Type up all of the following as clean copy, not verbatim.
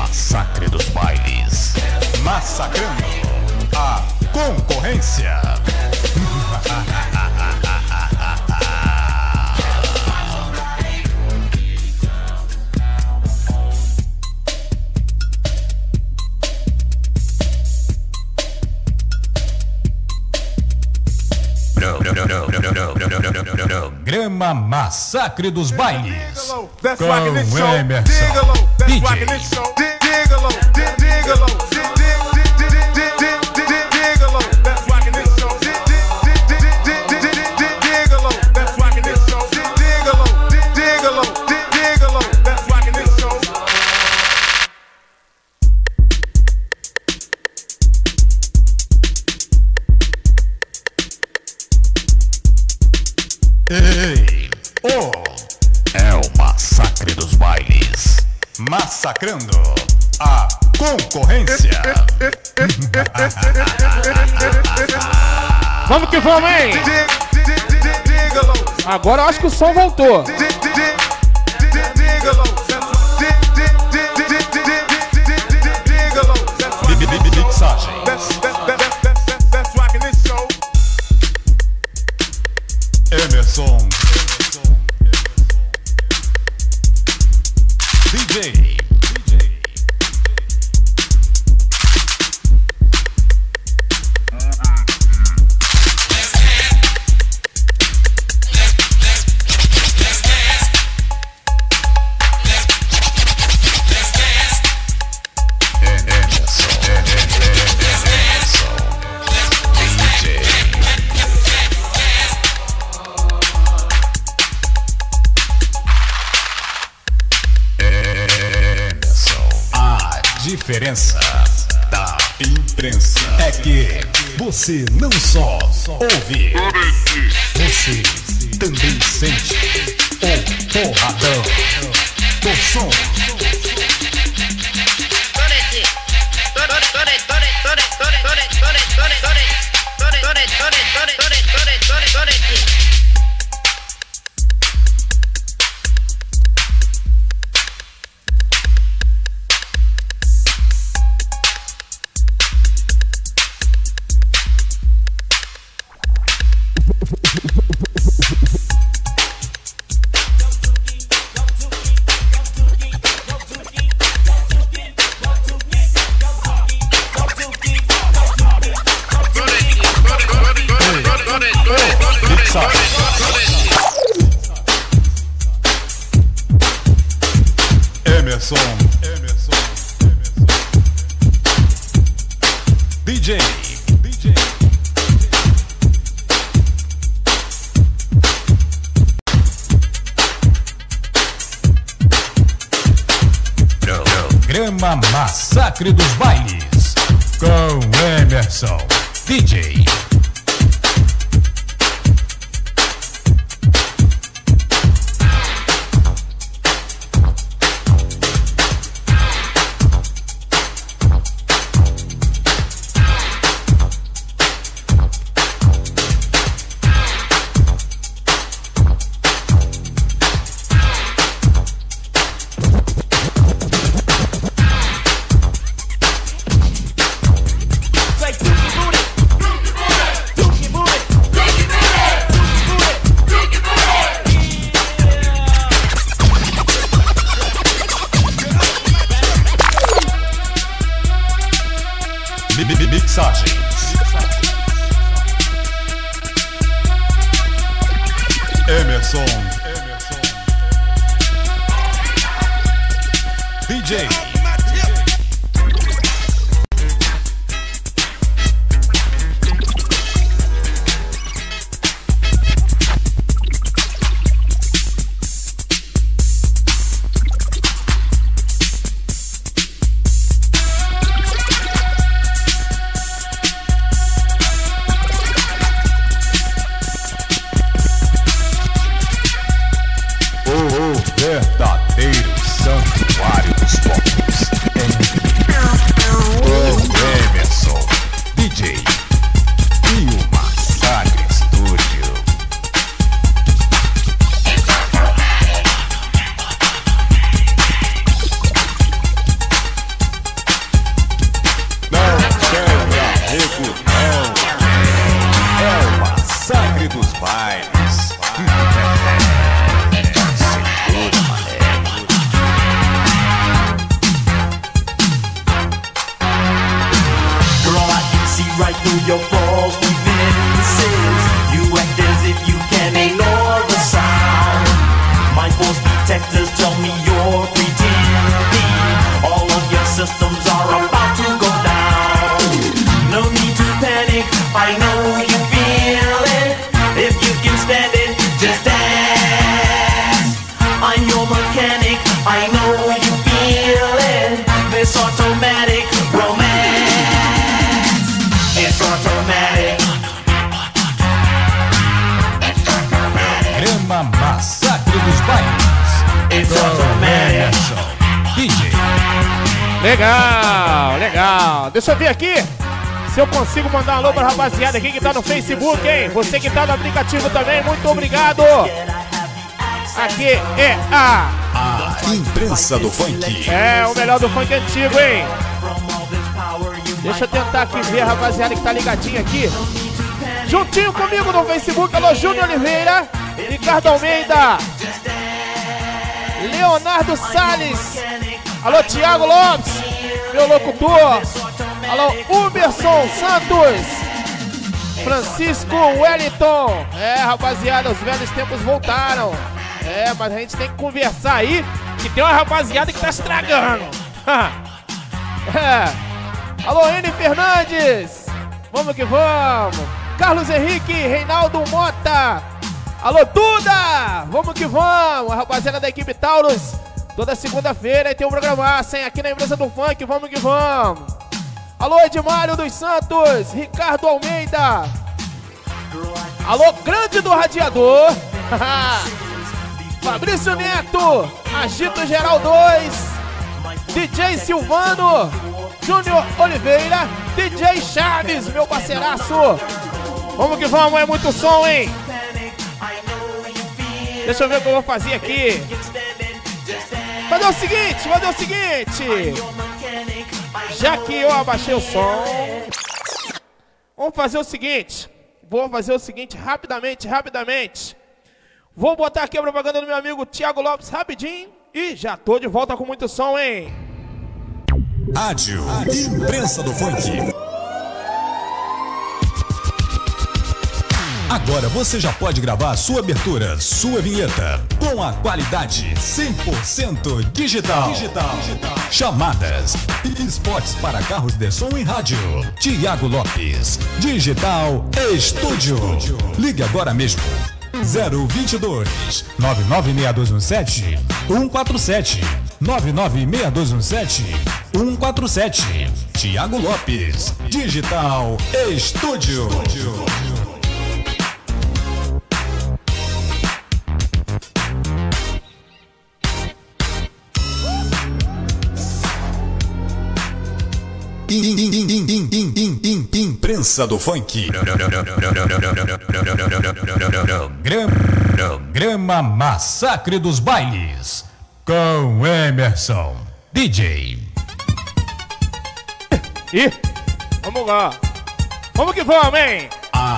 massacre dos bailes, massacrando a concorrência. Programa Massacre dos Bailes com Emerson DJ. Ei, oh, é o Massacre dos Bailes, massacrando a concorrência. Vamos que vamos, hein? Agora eu acho que o som voltou. Mixagem. Emerson DJ. Diferença da imprensa é que você não só ouve, você também sente o porradão do som. Emerson DJ. Programa Massacre dos Bailes com Emerson DJ. Mixagens. Emerson DJ. Verdadeiro santuário dos povos. your false defenses. You act as if you can ignore the sound. My force detectors tell me you're pretending. All of your systems are about to go down. No need to panic, I know you feel it. If you can stand it, just dance. I'm your mechanic, I know you feel it. This automatic romance, it's automatic. Grama Massacre dos Bailes. It's automatic. Emerson, DJ. Legal, legal. Deixa eu ver aqui se eu consigo mandar um alô pra rapaziada aqui que tá no Facebook, hein? Você que tá no aplicativo também, muito obrigado. Aqui é a Imprensa do Funk. É o melhor do funk antigo, hein? Deixa eu tentar aqui ver a rapaziada que tá ligadinha aqui. Juntinho comigo no Facebook, alô Júnior Oliveira, Ricardo Almeida, Leonardo Salles, alô Thiago Lopes, meu locutor, alô Huberson Santos, Francisco Wellington. É, rapaziada, os velhos tempos voltaram. É, mas a gente tem que conversar aí, que tem uma rapaziada que tá estragando. É. Alô, N Fernandes, vamos que vamos. Carlos Henrique, Reinaldo Mota, alô Duda, vamos que vamos. A rapaziada da equipe Taurus, toda segunda-feira tem um programaço, hein, aqui na Empresa do Funk, vamos que vamos. Alô, Edmário dos Santos, Ricardo Almeida, alô, Grande do Radiador, Fabrício Neto, Agito Geral 2, DJ Silvano, Júnior Oliveira, DJ Chaves, meu parceiraço. Vamos que vamos, é muito som, hein? Deixa eu ver o que eu vou fazer aqui. Fazer o seguinte. Já que eu abaixei o som, vamos fazer o seguinte. Vou fazer o seguinte, rapidamente. Vou botar aqui a propaganda do meu amigo Thiago Lopes rapidinho e já tô de volta com muito som, hein? Rádio Imprensa do Funk. Agora você já pode gravar sua abertura, sua vinheta, com a qualidade 100% digital. Chamadas, spots para carros de som e rádio. Thiago Lopes, Digital Estúdio. Ligue agora mesmo. 022 99617 147 99617 147. Thiago Lopes, Digital Estúdio. Imprensa do Funk. Grama Massacre dos Bailes. Com Emerson, DJ. E vamos lá. Vamos que vamos, hein?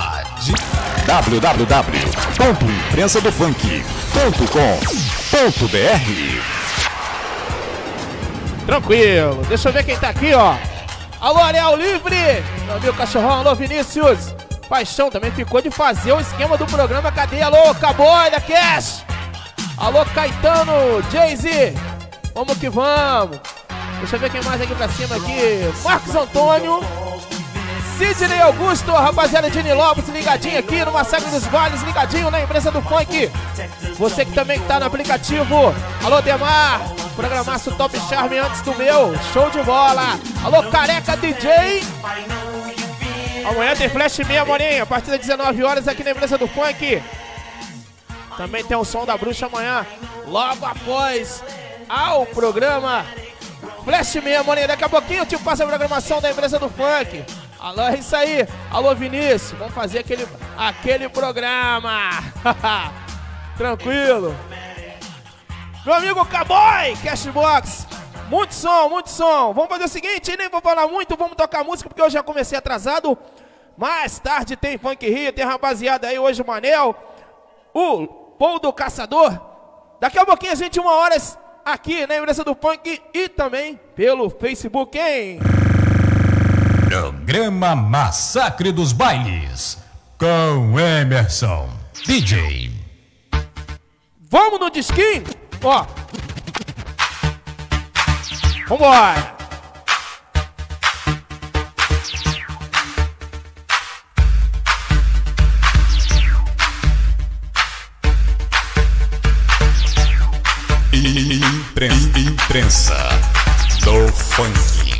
www.imprensadofunk.com.br. Tranquilo. Deixa eu ver quem tá aqui, ó. Alô, Areal Livre, meu amigo Cachorrão, alô, Vinícius. Paixão também ficou de fazer o esquema do programa. Cadê? Alô, Cowboy da Cash. Alô, Caetano, Jay-Z. Vamos que vamos. Deixa eu ver quem mais aqui pra cima aqui. Marcos Antônio, Sidney Augusto, rapaziada de Nilópolis, ligadinho aqui no Massacre dos Bailes, ligadinho na Imprensa do Funk. Você que também tá no aplicativo. Alô, Demar, programaço Top Charme antes do meu. Show de bola. Alô, Careca DJ. Amanhã tem Flash meia, Morinha, a partir das 19 horas aqui na Imprensa do Funk. Também tem o som da bruxa amanhã, logo após ao programa Flash meia, Morinha. Daqui a pouquinho eu te passo a programação da Imprensa do Funk. Alô, é isso aí. Alô, Vinícius, vamos fazer aquele programa. Tranquilo. Meu amigo Cowboy, Cashbox. Muito som. Vamos fazer o seguinte, nem vou falar muito, vamos tocar música porque eu já comecei atrasado. Mais tarde tem Funk Rio, tem rapaziada aí hoje, o Manel, o Paul do Caçador. Daqui a pouquinho, às 21 horas, aqui na Imprensa do Funk e também pelo Facebook, hein? Programa Massacre dos Bailes, com Emerson, DJ. Vamos no disquinho? Ó. Vambora. Imprensa do funk.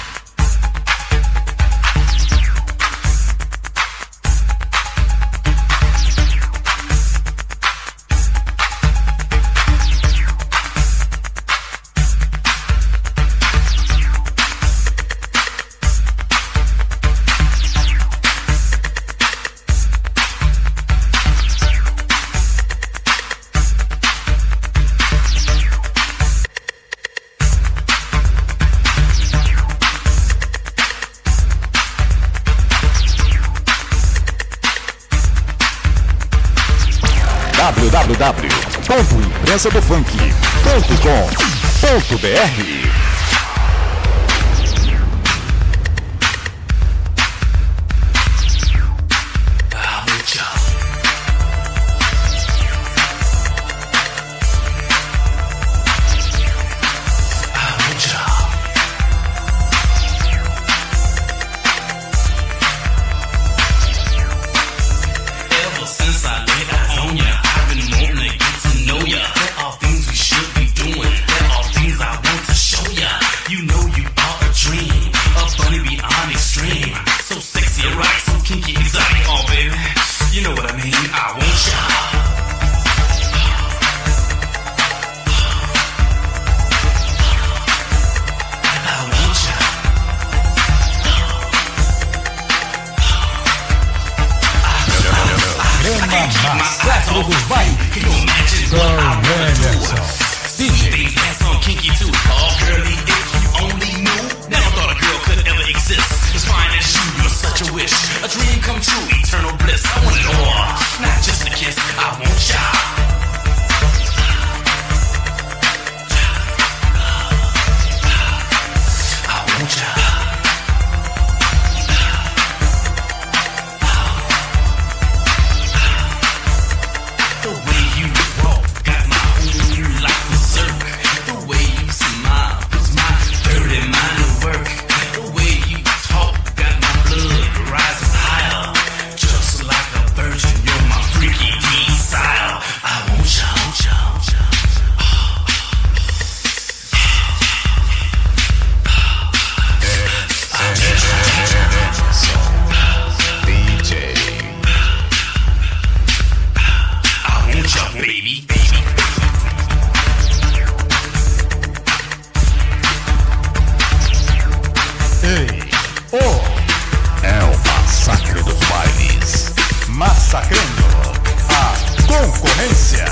www.imprensadofunk.com.br. Massacre dos Bailes, com Emerson, DJ. A dream come true, eternal bliss. I want it all, not just a kiss. I want ya. I want ya. The way you walk got my whole life berserk. The way you smile puts my dirty mind to work. The way you talk got my blood rising higher. Just like a virgin, you're my freaky desire. I want ya, want ya, want ya. DJ. I want ya, baby. Ei, é o Massacre dos Bailes, massacrando a concorrência.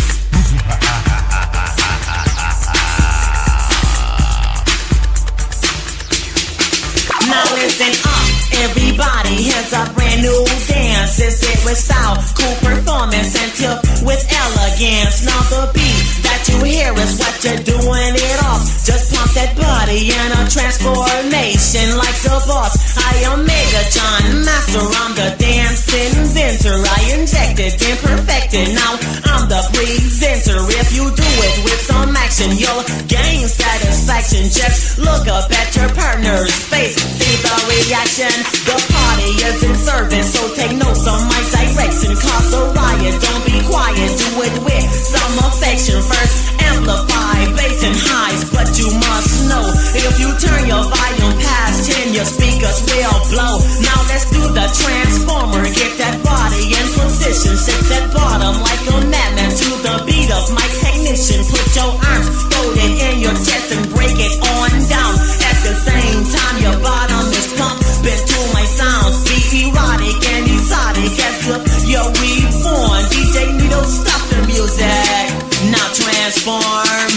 Now listen up, everybody, here's a brand new dance. It's it with style, cool performance, and tip with elegance. Now the beat that you hear is what you're doing it off. Just pump that body in a transformation like the boss. I am Megatron, master, I'm the dance inventor. I injected and perfected, now I'm the presenter. If you do it with some action, you'll gain satisfaction. Just look up at your partner's face, see the reaction. The party is in service, so take notes on my direction. Cause a riot, don't be quiet, do it with some affection. First amplify bass and highs, but you must know, if you turn your volume past 10, your speakers will blow. Now let's do the transformer, get that body in position. Shake that bottom like a madman to the beat of my technician. Put your arms folded in your chest and break it on down. At the same time your bottom is pumping to my sounds. Be erotic and exotic as if you're reborn. DJ Nito, stop the music, now transform.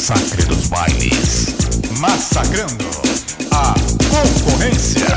massacre dos bailes. Massacrando a concorrência.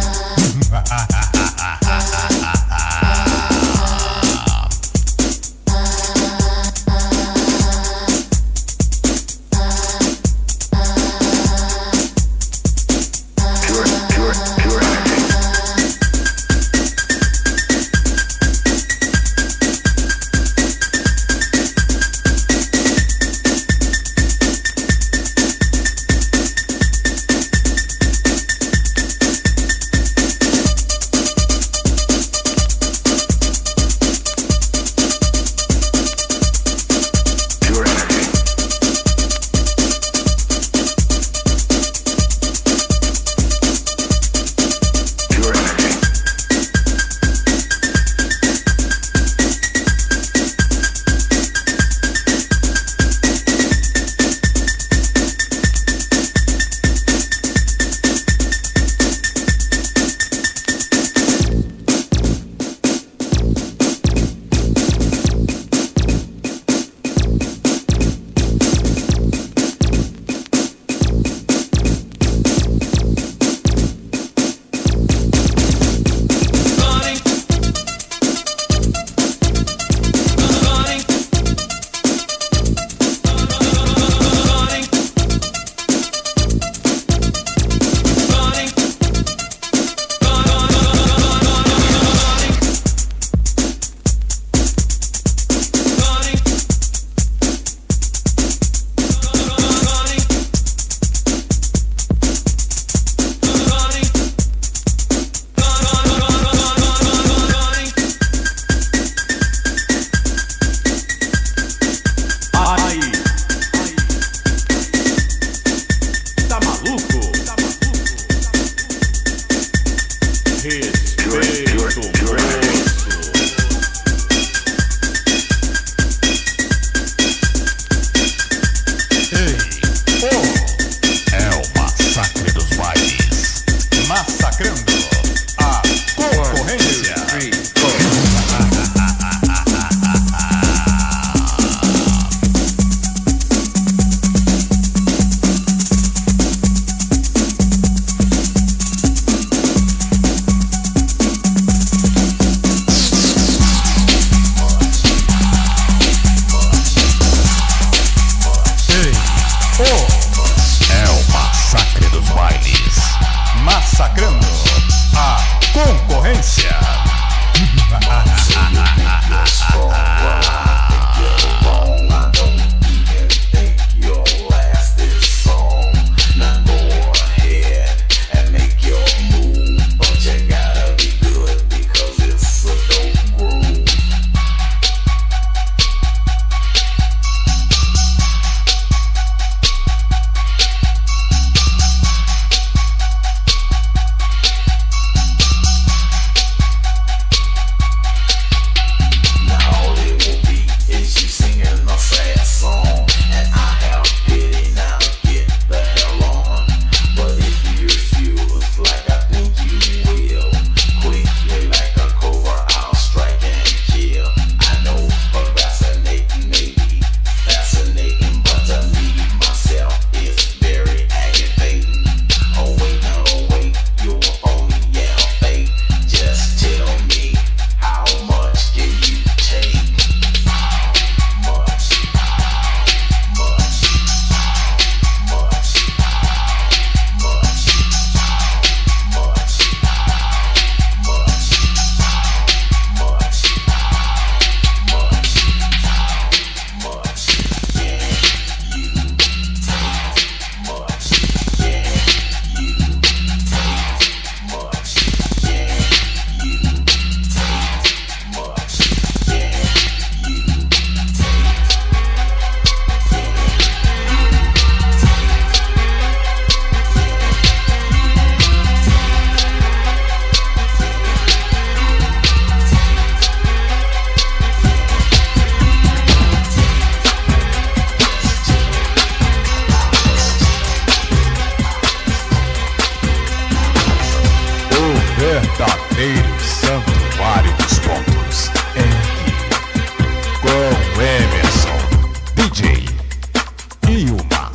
verdadeiro santuário dos pontos é aqui, com Emerson, DJ e uma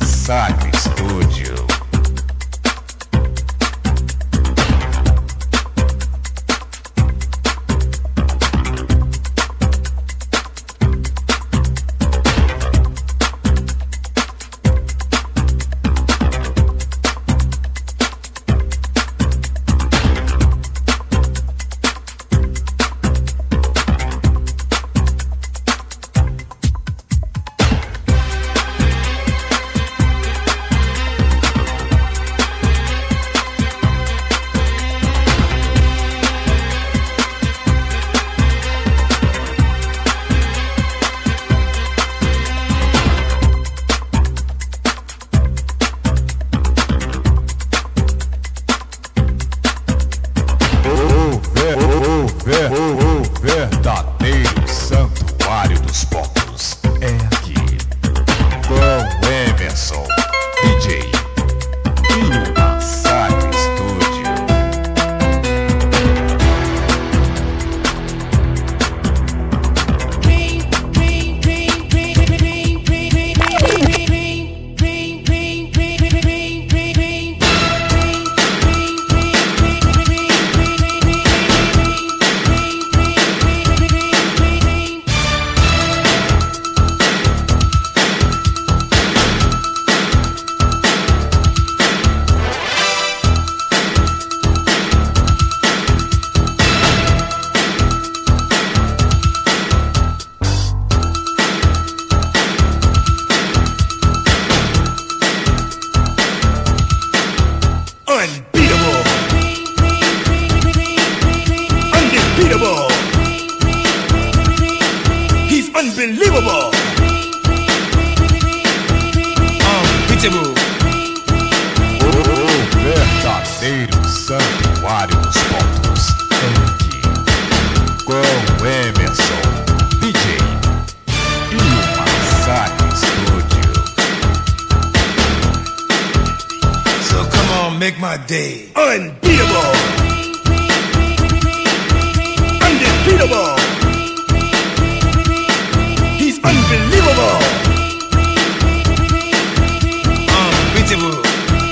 dos pontos. Funk com Emerson, DJ e o Massacre Studio. So come on, make my day unbeatable, undefeatable. He's unbelievable, unbeatable.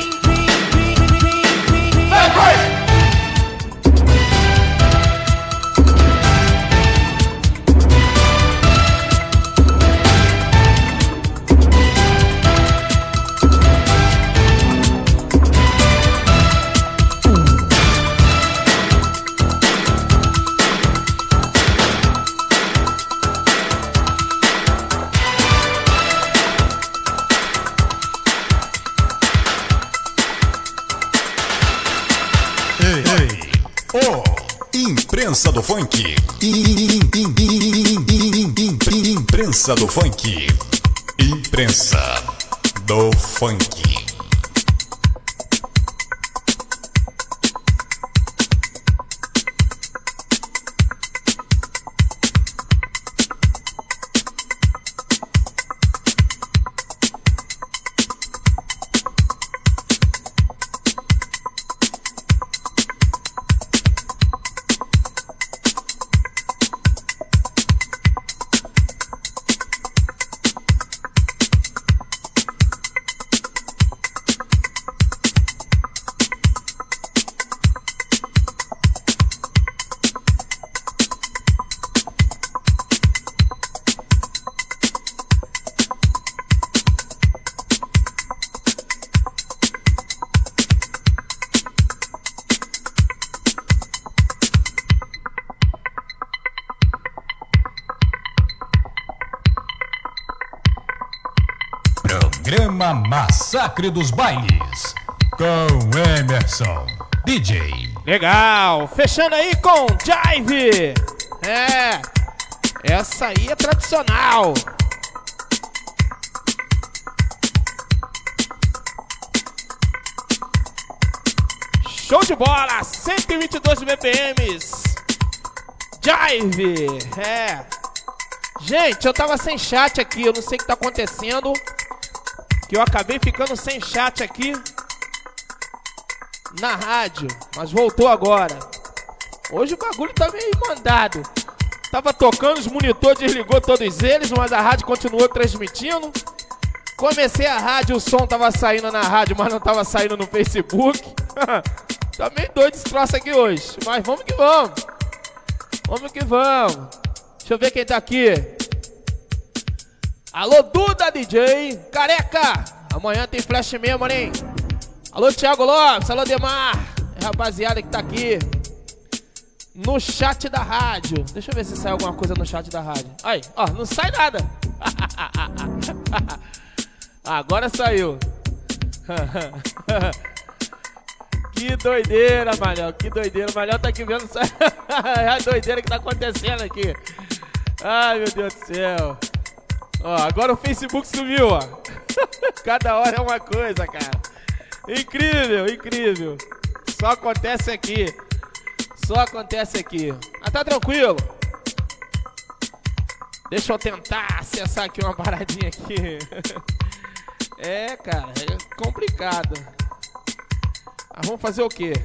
Imprensa do Funk. Imprensa do Funk. Imprensa do Funk. Programa Massacre dos Bailes com Emerson, DJ. Legal, fechando aí com Jive. Essa aí é tradicional. Show de bola, 122 BPMs. Jive, Gente, eu tava sem chat aqui, eu não sei o que tá acontecendo, que eu acabei ficando sem chat aqui na rádio, mas voltou agora. Hoje o bagulho tá meio mandado. Tava tocando, os monitores desligou todos eles, mas a rádio continuou transmitindo. Comecei a rádio, o som tava saindo na rádio, mas não tava saindo no Facebook. Tá meio doido esse troço aqui hoje, mas vamos que vamos. Vamos que vamos. Deixa eu ver quem tá aqui. Alô, Duda DJ, Careca. Amanhã tem flash mesmo, hein? Alô, Thiago Lopes, alô, Demar. É rapaziada que tá aqui no chat da rádio. Deixa eu ver se sai alguma coisa no chat da rádio. Aí, ó, não sai nada. Agora saiu. Que doideira, Manel, que doideira. O Manel tá aqui vendo a doideira que tá acontecendo aqui. Ai, meu Deus do céu. Ó, agora o Facebook sumiu, ó. Cada hora é uma coisa, cara. Incrível, incrível. Só acontece aqui. Só acontece aqui. Ah, tá tranquilo. Deixa eu tentar acessar aqui uma paradinha aqui. É, cara, é complicado. Ah, vamos fazer o quê?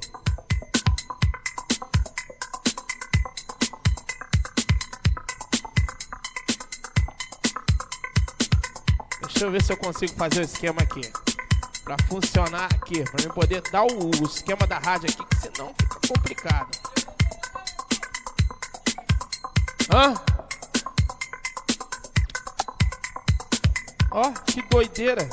Deixa eu ver se eu consigo fazer o esquema aqui pra funcionar aqui, pra eu poder dar o esquema da rádio aqui, que senão fica complicado. Hã? Ó, que doideira.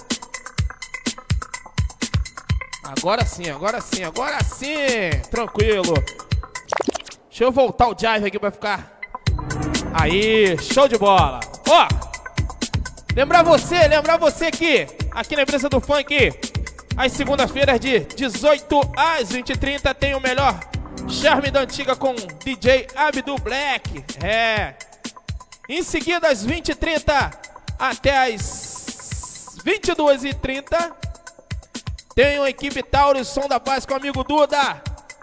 Agora sim, agora sim, agora sim. Tranquilo. Deixa eu voltar o jive aqui pra ficar. Aí, show de bola. Ó, lembrar você que aqui na Imprensa do Funk, às segundas-feiras de 18 às 20h30 tem o melhor charme da antiga com DJ Abdul Black. Em seguida, às 20h30 até às 22h30, tem uma equipe Taurus, Som da Paz com o amigo Duda.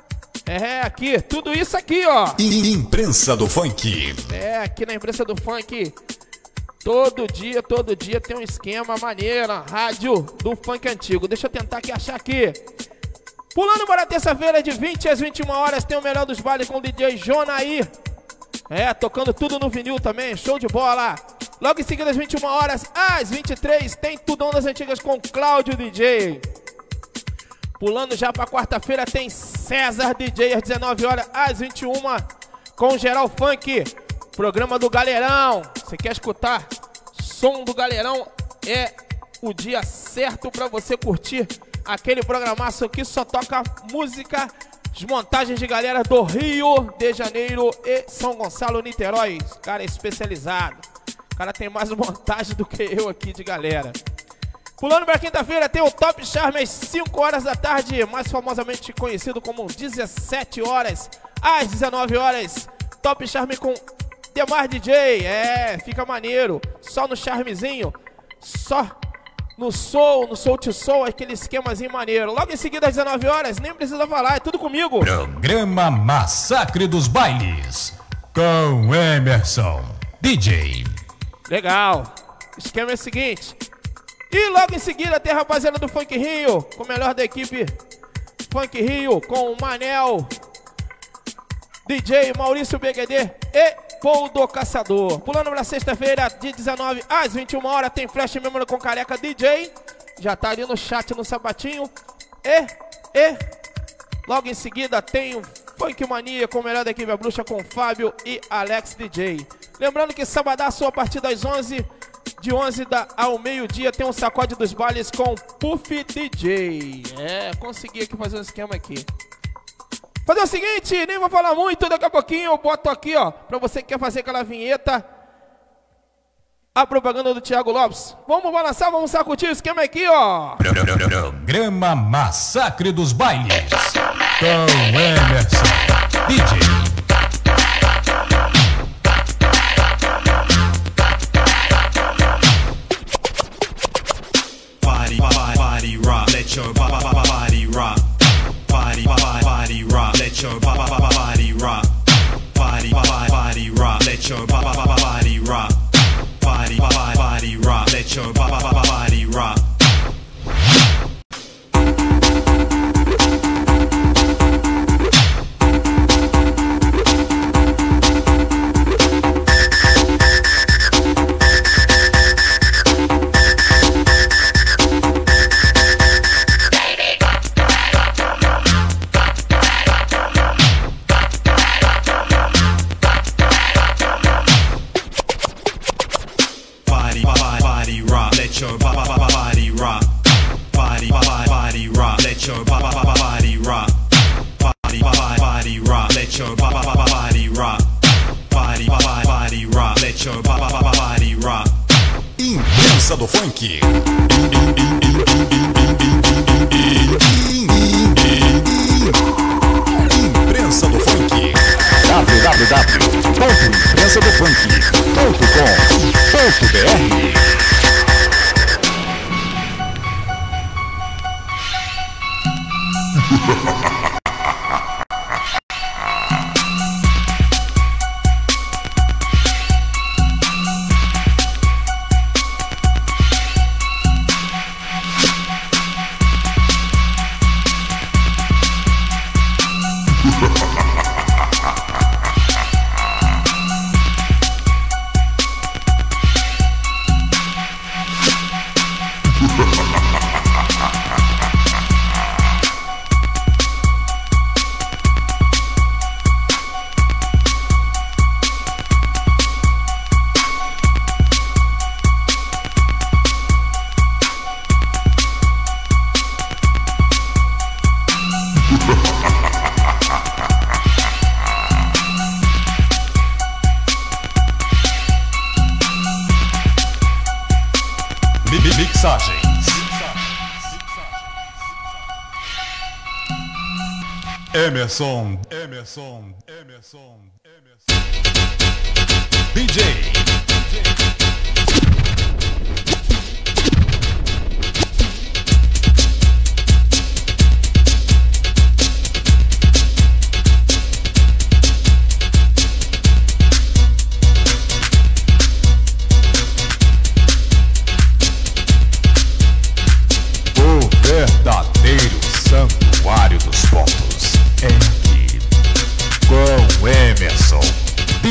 É, aqui, tudo isso aqui, ó. Imprensa do Funk. É, aqui na Imprensa do Funk, todo dia tem um esquema maneiro, rádio do funk antigo. Deixa eu tentar aqui achar aqui. Pulando para terça-feira, de 20 às 21 horas, tem o melhor dos bailes com o DJ Jonaí. É, tocando tudo no vinil também, show de bola. Logo em seguida, às 21 horas, às 23, tem Tudão das Antigas com Cláudio DJ. Pulando já para quarta-feira, tem César DJ às 19 horas, às 21, com Geral Funk. Programa do Galerão. Você quer escutar som do Galerão? É o dia certo para você curtir aquele programaço aqui. Só toca música, as montagens de galera do Rio de Janeiro e São Gonçalo, Niterói. Cara, é especializado. O cara tem mais montagem do que eu aqui de galera. Pulando para quinta-feira, tem o Top Charme às 5 horas da tarde, mais famosamente conhecido como 17 horas às 19 horas. Top Charme com Demar DJ, fica maneiro. Só no charmezinho, só no soul to soul, aquele esquemazinho maneiro. Logo em seguida, às 19 horas, nem precisa falar, é tudo comigo. Programa Massacre dos Bailes, com Emerson DJ. Legal, o esquema é o seguinte. E logo em seguida tem a rapaziada do Funk Rio, com o melhor da equipe Funk Rio, com o Manel, DJ Maurício BGD e Paul do Caçador. Pulando pra sexta-feira, de 19 às 21 horas, tem Flash Memory com Careca DJ. Já tá ali no chat, no sapatinho. E logo em seguida tem o Funk Mania com o melhor da equipe, a Bruxa, com Fábio e Alex DJ. Lembrando que sabadaço, a partir das 11, de 11 ao meio-dia, tem um sacode dos bailes com Puff DJ. Consegui aqui fazer um esquema aqui. Fazer o seguinte, nem vou falar muito, daqui a pouquinho eu boto aqui, ó, pra você que quer fazer aquela vinheta, a propaganda do Thiago Lopes. Vamos balançar, vamos sacudir o esquema aqui, ó. Programa Massacre dos Bailes, com Emerson DJ. Body rock, let your body rock. Body rock, let your body rock. Body rock, let your body rock. Body rock, let your body rock. Imprensa do Funk. Imprensa do Funk. www.imprensadofunk.com.br Mixagens. Emerson DJ.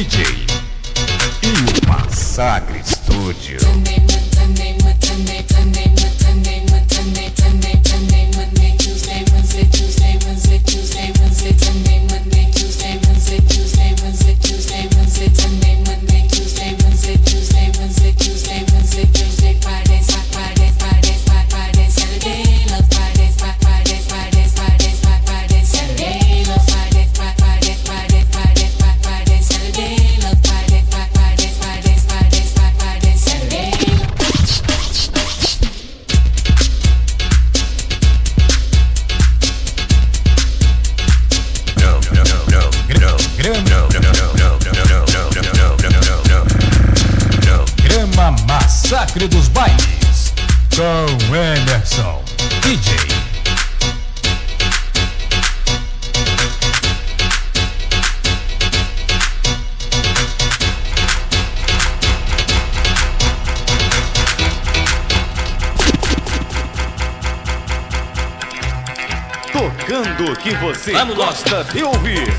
DJ e o Massacre Studio. Massacre dos Bailes com Emerson DJ. Tocando o que você gosta de ouvir.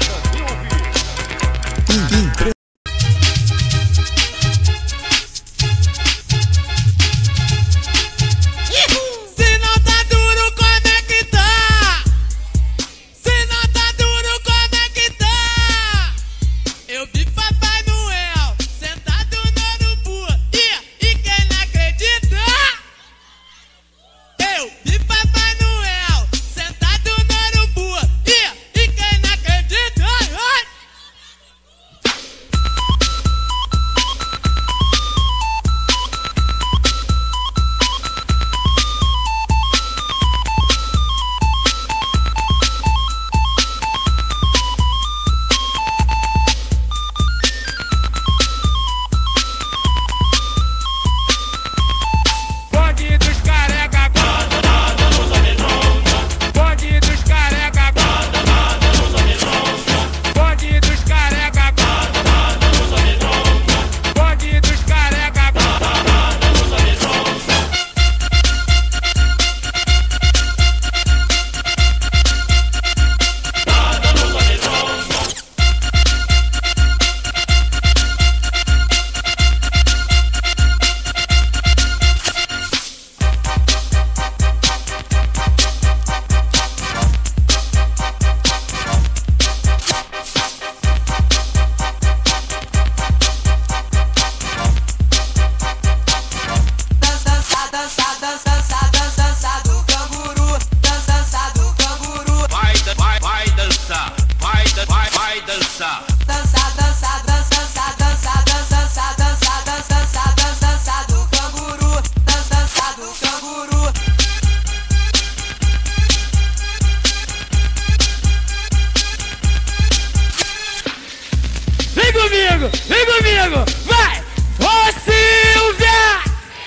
Vem comigo, vai! Ô Silvia!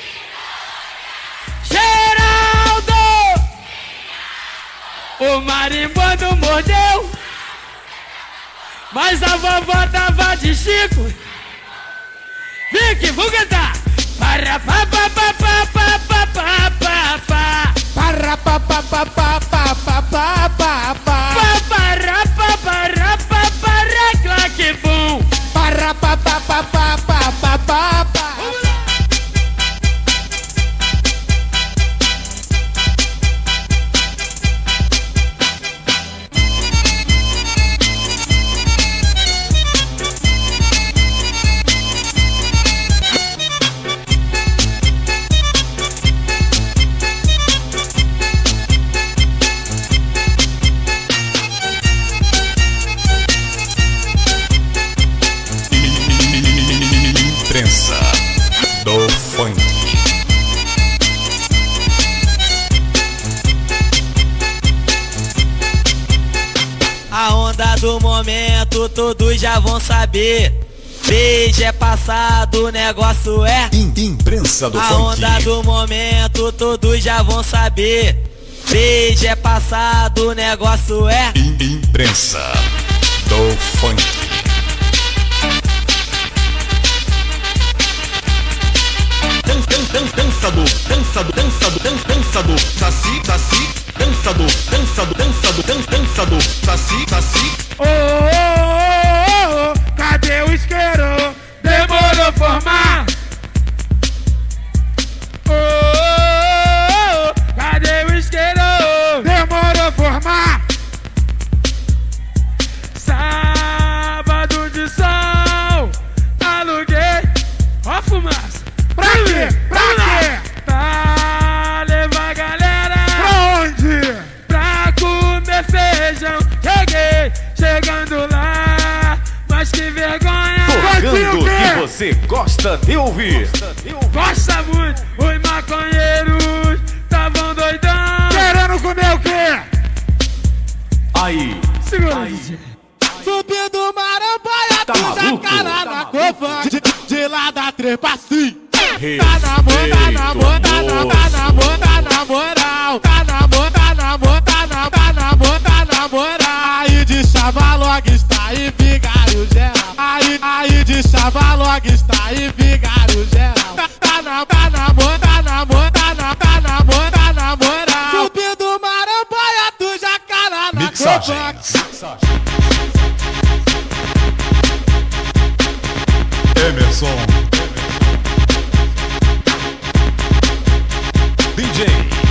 Geraldo! O marimbondo mordeu, mas a vovó tava de Chico. Vem aqui, vamos cantar! Para pa pa pa pa pa pa pa pa pa. Para pa pa pa pa pa pa pa pa pa. Para pa para pa para claque bum. Para pa pa pa pa pa pa pa pa. Imprensa do Funk. A onda do momento todos já vão saber. Beijo é passado, o negócio é Imprensa do Funk. A onda do momento todos já vão saber. Beijo é passado, o negócio é Imprensa do Funk. Dançador, saci, dançador, saci. Cadê o isqueiro? você gosta de ouvir. Gosta muito, os maconheiros tavam doidão. Querendo comer o quê? Aí, Segura aí. DJ. Subindo o Marambaia, Tá tu maluco? jacará na cova. De lá da trepa sim. Respeito, Tá na moral, tá na moral, tá na moral, tá na moral, tá na moral, tá na moral, tá na moral, tá na moral. Aí de Chavalog está e vigário geral. Aí de Chavalog está e vigário geral. Tá na moral, tá na moral, tá na moral, tá na moral. Subindo o Marambaia, tu jacará na cova. Emerson DJ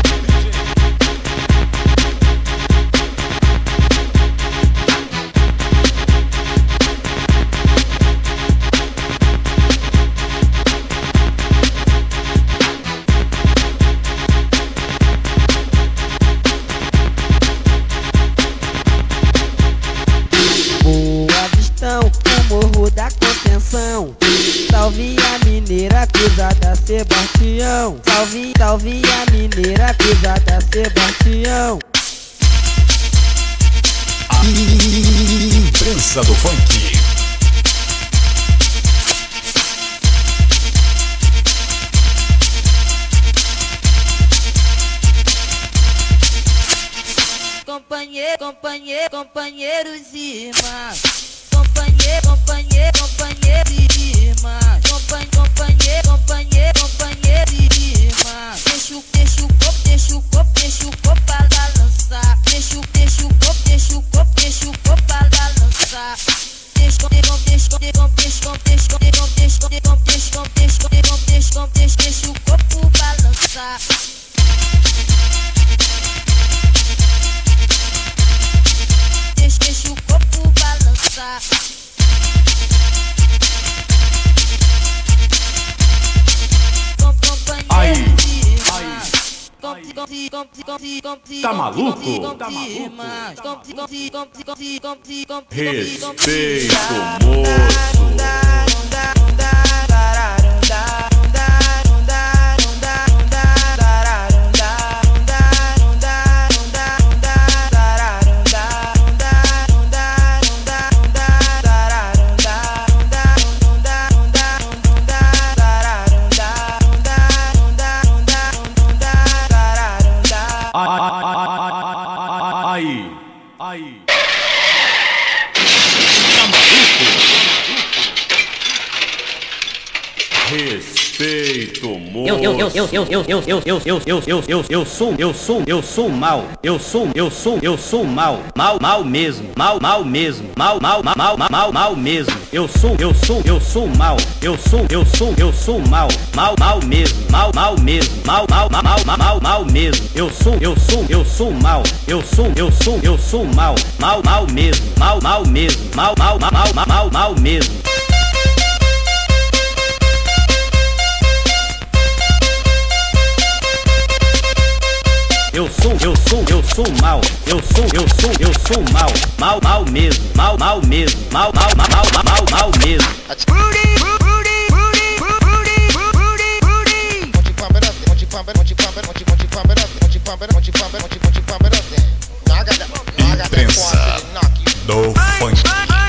Boa Vistão, o morro da contenção. Salve a mineira, cruzada Sebastião. Salve a mineira, cruzada Sebastião. Imprensa do Funk. Companheiros e irmãs. Companheiros e irmãs. Companheiros e irmãs. Deixa o copo balançar. Deixa o copo balançar. Deixa o copo balançar. Deixa o copo balançar. Aí, Tá maluco? respeito, moço. Aí. Tá maluco? Respeito, moço. Eu sou mal. Eu sou mal. Mal mesmo. Mal mesmo. Mal mesmo. Eu sou mal. Eu sou mal. Mal mesmo. Mal mesmo. Mal mesmo. Eu sou mal. Eu sou mal. Mal mesmo. Mal mesmo. Mal mesmo. Eu sou mal. Eu sou mal. Mal mesmo. Mal mesmo. Mal mesmo. Imprensa do Funk.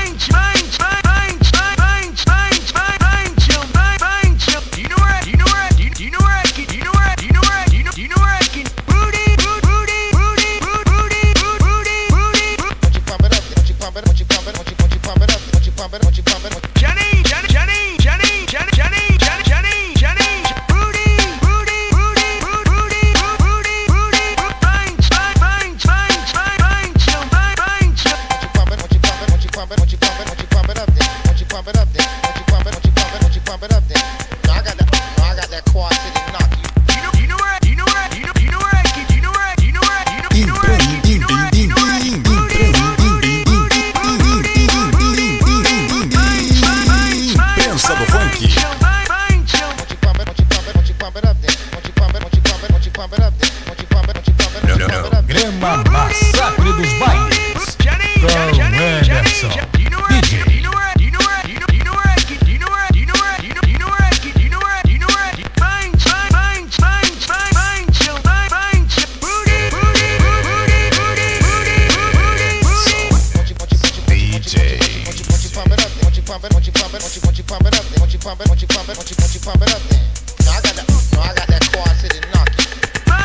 Programa Massacre dos Bailes com Emerson DJ. pump it, won't you pump it, won't you pump it up then? Won't you pump it, won't you pump it, won't you pump it up then? No, I got that Quad City knock you.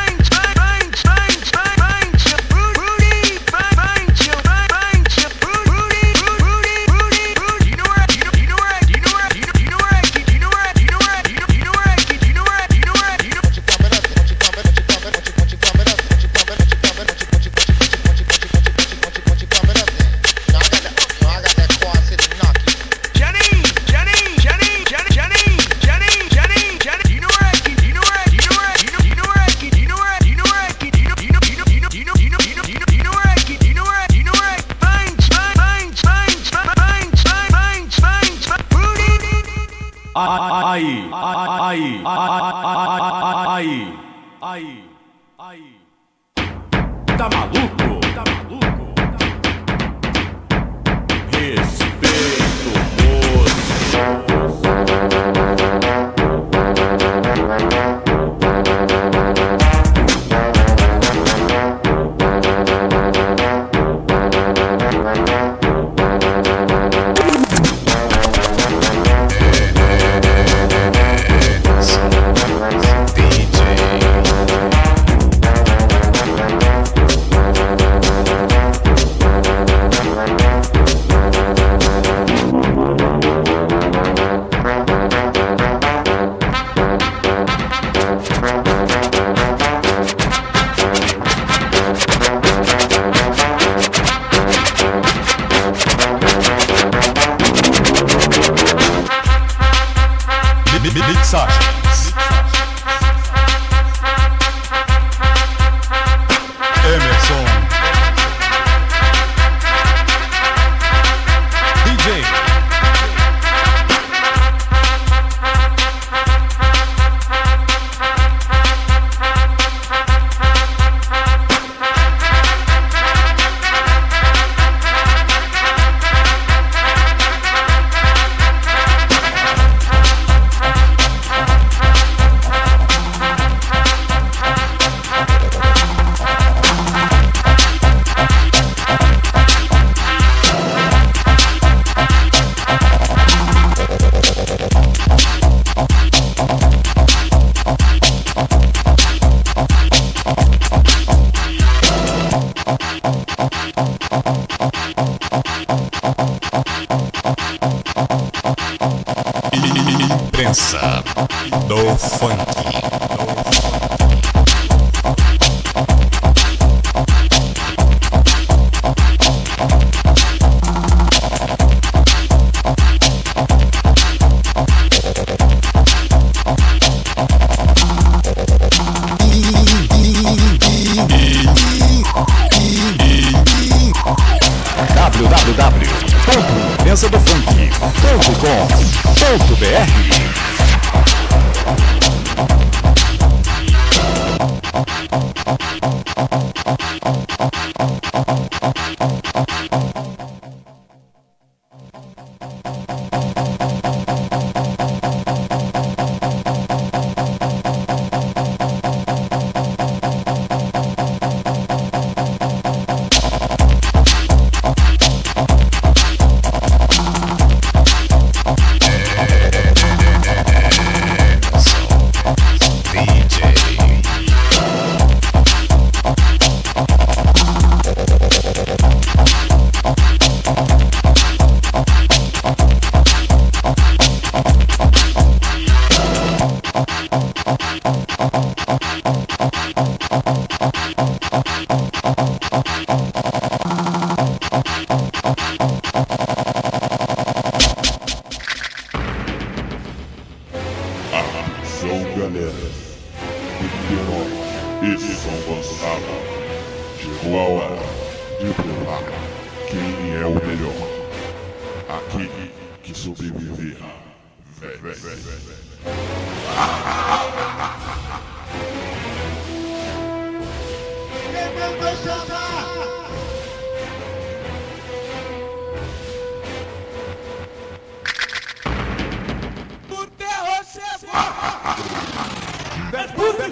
Aí. Tá maluco? Tá maluco? Respeito, Mixagens Emerson DJ Imprensa do funk. Chegou a hora de provar quem é o melhor. Aquele que sobreviver. Vem. Quem mandou chamar? O terror chegou! Expulsa!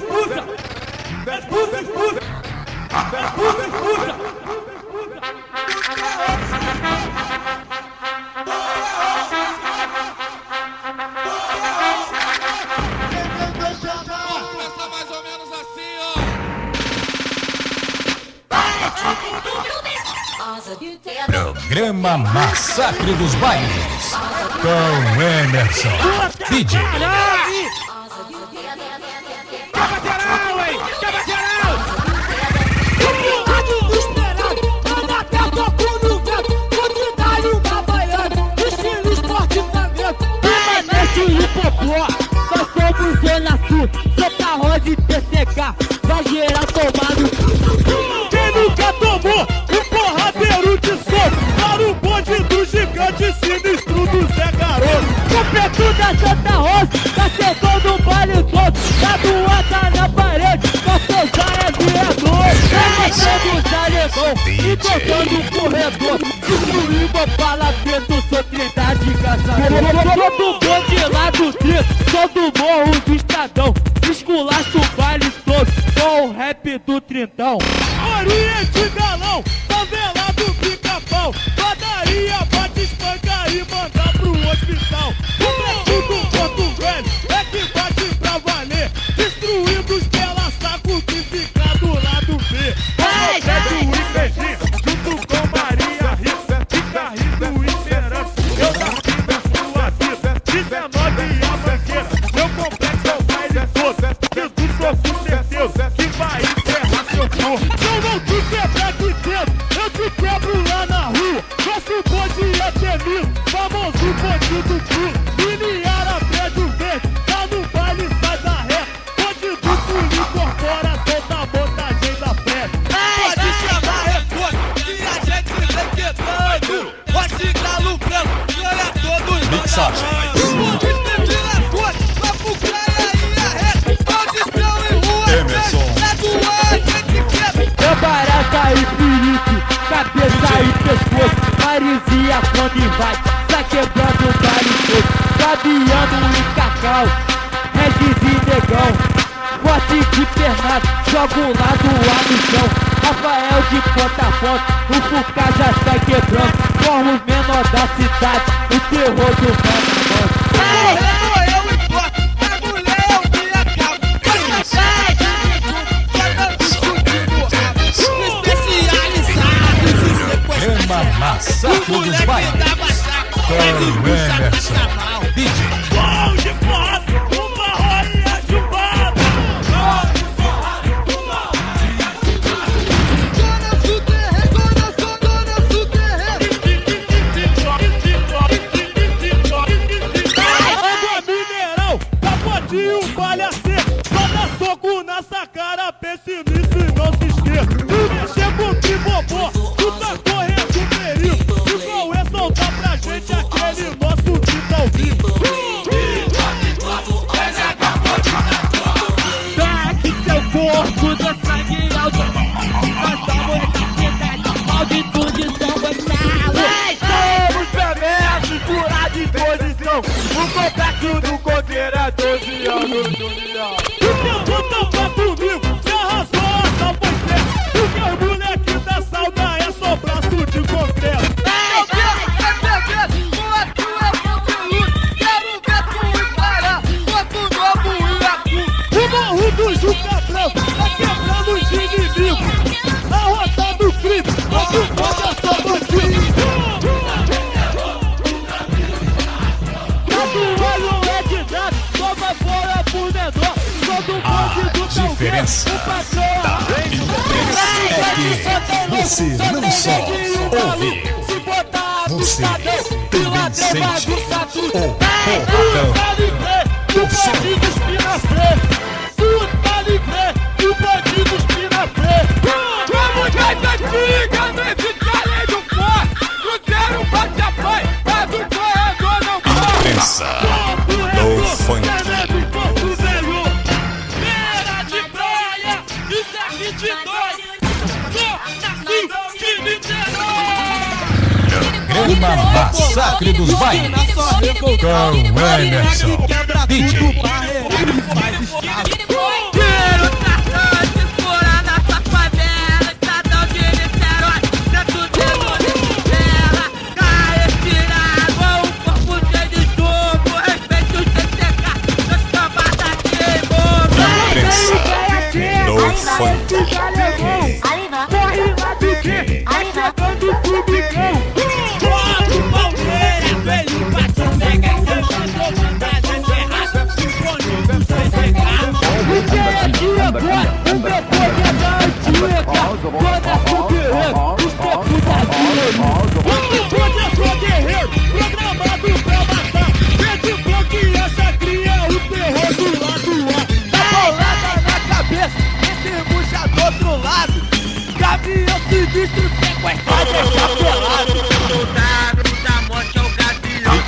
O terror chegou! Programa Massacre dos Bailes com Emerson DJ. Cabateral, hein? Cabateral! Nós somos Zona Sul, Santa Rosa e PCK, vai gerar tomado. Quem nunca tomou um porradeiro de som para o bonde do gigante sinistro do Zé Garoto? O preto da Santa Rosa tá chegando o baile todo, tá doada na parede, nosso já é viador. Rematando os alemão e tocando o corredor, destruindo a bala dentro, sou trindade caçador. Todo bonde lá do trito, todo morro do Estadão, esculacha o baile todo com o rap do trintão. Oriente Galão, favelado pica-pau, padaria, bate, espanca e manda pro hospital. O preço do Porto Velho é que bate pra valer, destruindo os pela saco que fica do lado B. Prédio e Serginho, junto com Maria Rita, fica rindo e esperança. Eu nasci da sua vida, 19 e a banqueira, meu complexo é o baile todo. Jesus, sou com certeza que vai enterrar seu corpo. Eu não te quebrar aqui dentro, eu te quebro lá na rua. Nosso bonde é temido, famoso bonde do cu. Liniara, prédio verde, tá no baile, sai da reta. Bonde do cu incorpora, solta a montagem da festa. Pode chamar reforço, que a gente vem quebrando. Pode galo branco, que olha todos Mixagem. Barata e Felipe, cabeça e pescoço, Marizia quando invade, tá quebrando o baile todo. Fabiano e Cacau, Regis e Negão, forte de pernado, joga o lado lá no chão. Rafael de ponta a ponta, o Fuca já sai quebrando, forma os menor da cidade, o terror do mano. Eu importo, a mulher eu me acabo. Programa Massacre dos Bailes com Emerson DJ. Bom de forró, uma rolinha de bala. Água mineral, capotinho, palha seca. Só dá soco nessa cara, pense nisso e não se esqueça. E mexer com o que bobô, tu tá correndo perigo. E qual é soltar pra gente aquele nosso que tá ao vivo? Bate seu corpo da sangue alto, passamos na maldito de São Gonçalo. Somos perversos, pura disposição. O complexo do coqueiro é 12 anos do milhão. O teu tá comigo, se arrasou, só foi certo. Porque os moleques da sauna é só braço de concreto. O morro do Juca Branco tá quebrando os inimigos, arrotando o crime, todo mundo é só bandido. Todo olho é de nada, toma fora por menor. Todo mundo do teu diferença o patrão da independência é que você não só ouve, você também sente o porradão. O bandido espina freio, tu tá livre, o bandido espina freio. Vamos de antigamente, além do forte, não quero bate a pai, mas o corredor não corre. Imprensa do funk. Beira de praia, isso é 22, nasci de Niterói. Programa Massacre dos Bailes com Emerson DJ. Tiro na frente, escura na sua favela, estadão de Niterói, dentro de terra, cai estirado, o corpo cheio de jogo, respeite os TTK, nas camadas queimou. Imprensa do funk. Corre lá do quê? Tá chegando o Fubicão.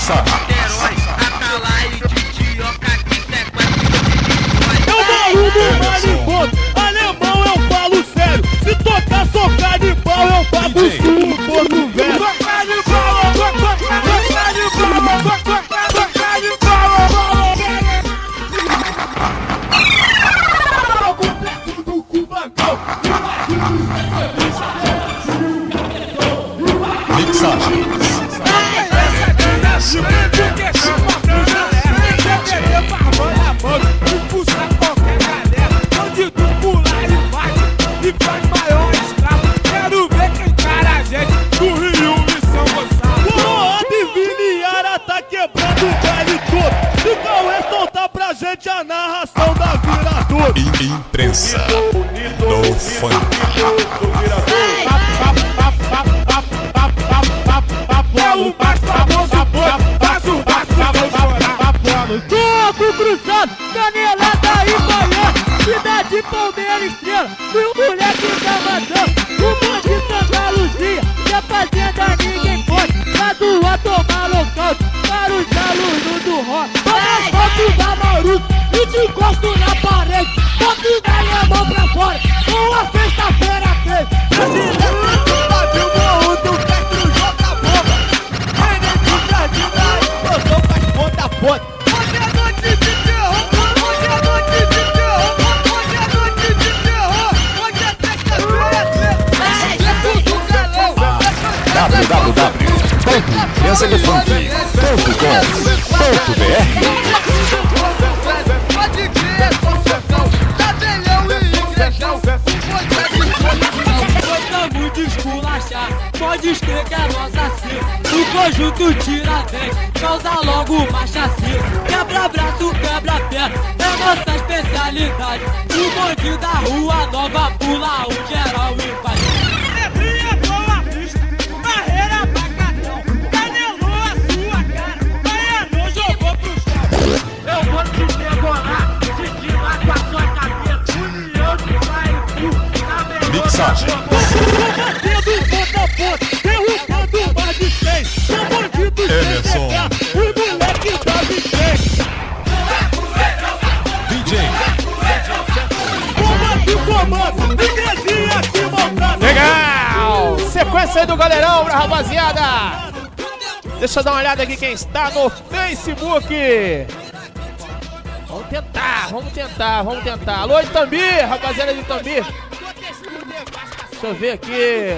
Eu barulho mariposo, alemão eu falo sério. Se tocar socar de pau eu pago suco, velho. Tocar de pau, tocar de pau, tocar de pau. Complexo do Cubacão. Mixagem. A narração da viradora. Imprensa do funk. É o mais famoso Toco cruzado, canelada e baiano. Cidade Palmeira Estrela, fui o moleque da maçã. O bonde Santa Luzia, e a fazenda ninguém pode. Lá do A tomar local, para os alunos do rock. Toma foto da Maruto e te encosto na parede. Bote da minha mão pra fora, uma sexta-feira 3. Brasileiro, invadiu o morro do Petro joga bomba. Energia Brasil, eu sou faz ponta a ponta. Hoje é noite de terror, hoje é noite de terror, hoje é noite de terror, hoje é sexta-feira 3. É tudo galão. www.imprensadofunk.com.br Pode crer, concessão, tabelião e ingressão. Gostamos de esculachar, pode crer que é nossa cena. O conjunto tira vem, causa logo uma chacina. Quebra braço, quebra perna, é nossa especialidade. O bonde da rua nova pula o geral e faz. Alegria, boa vista, barreira bacatão. Canelou a sua cara, baianou, jogou pro chão. Eu vou te degolar, te tirar com a sua cabeça. União de vai e tu, na melhor. Mixagem. Derrubando mais de 100. São bandidos Emerson. o moleque da Vicente. DJ. Comando, igreja que maltrata. Legal! Sequência aí do galerão pra rapaziada. Deixa eu dar uma olhada aqui quem está no Facebook. Vamos tentar. Alô, Itambi, rapaziada de Itambi. Deixa eu ver aqui.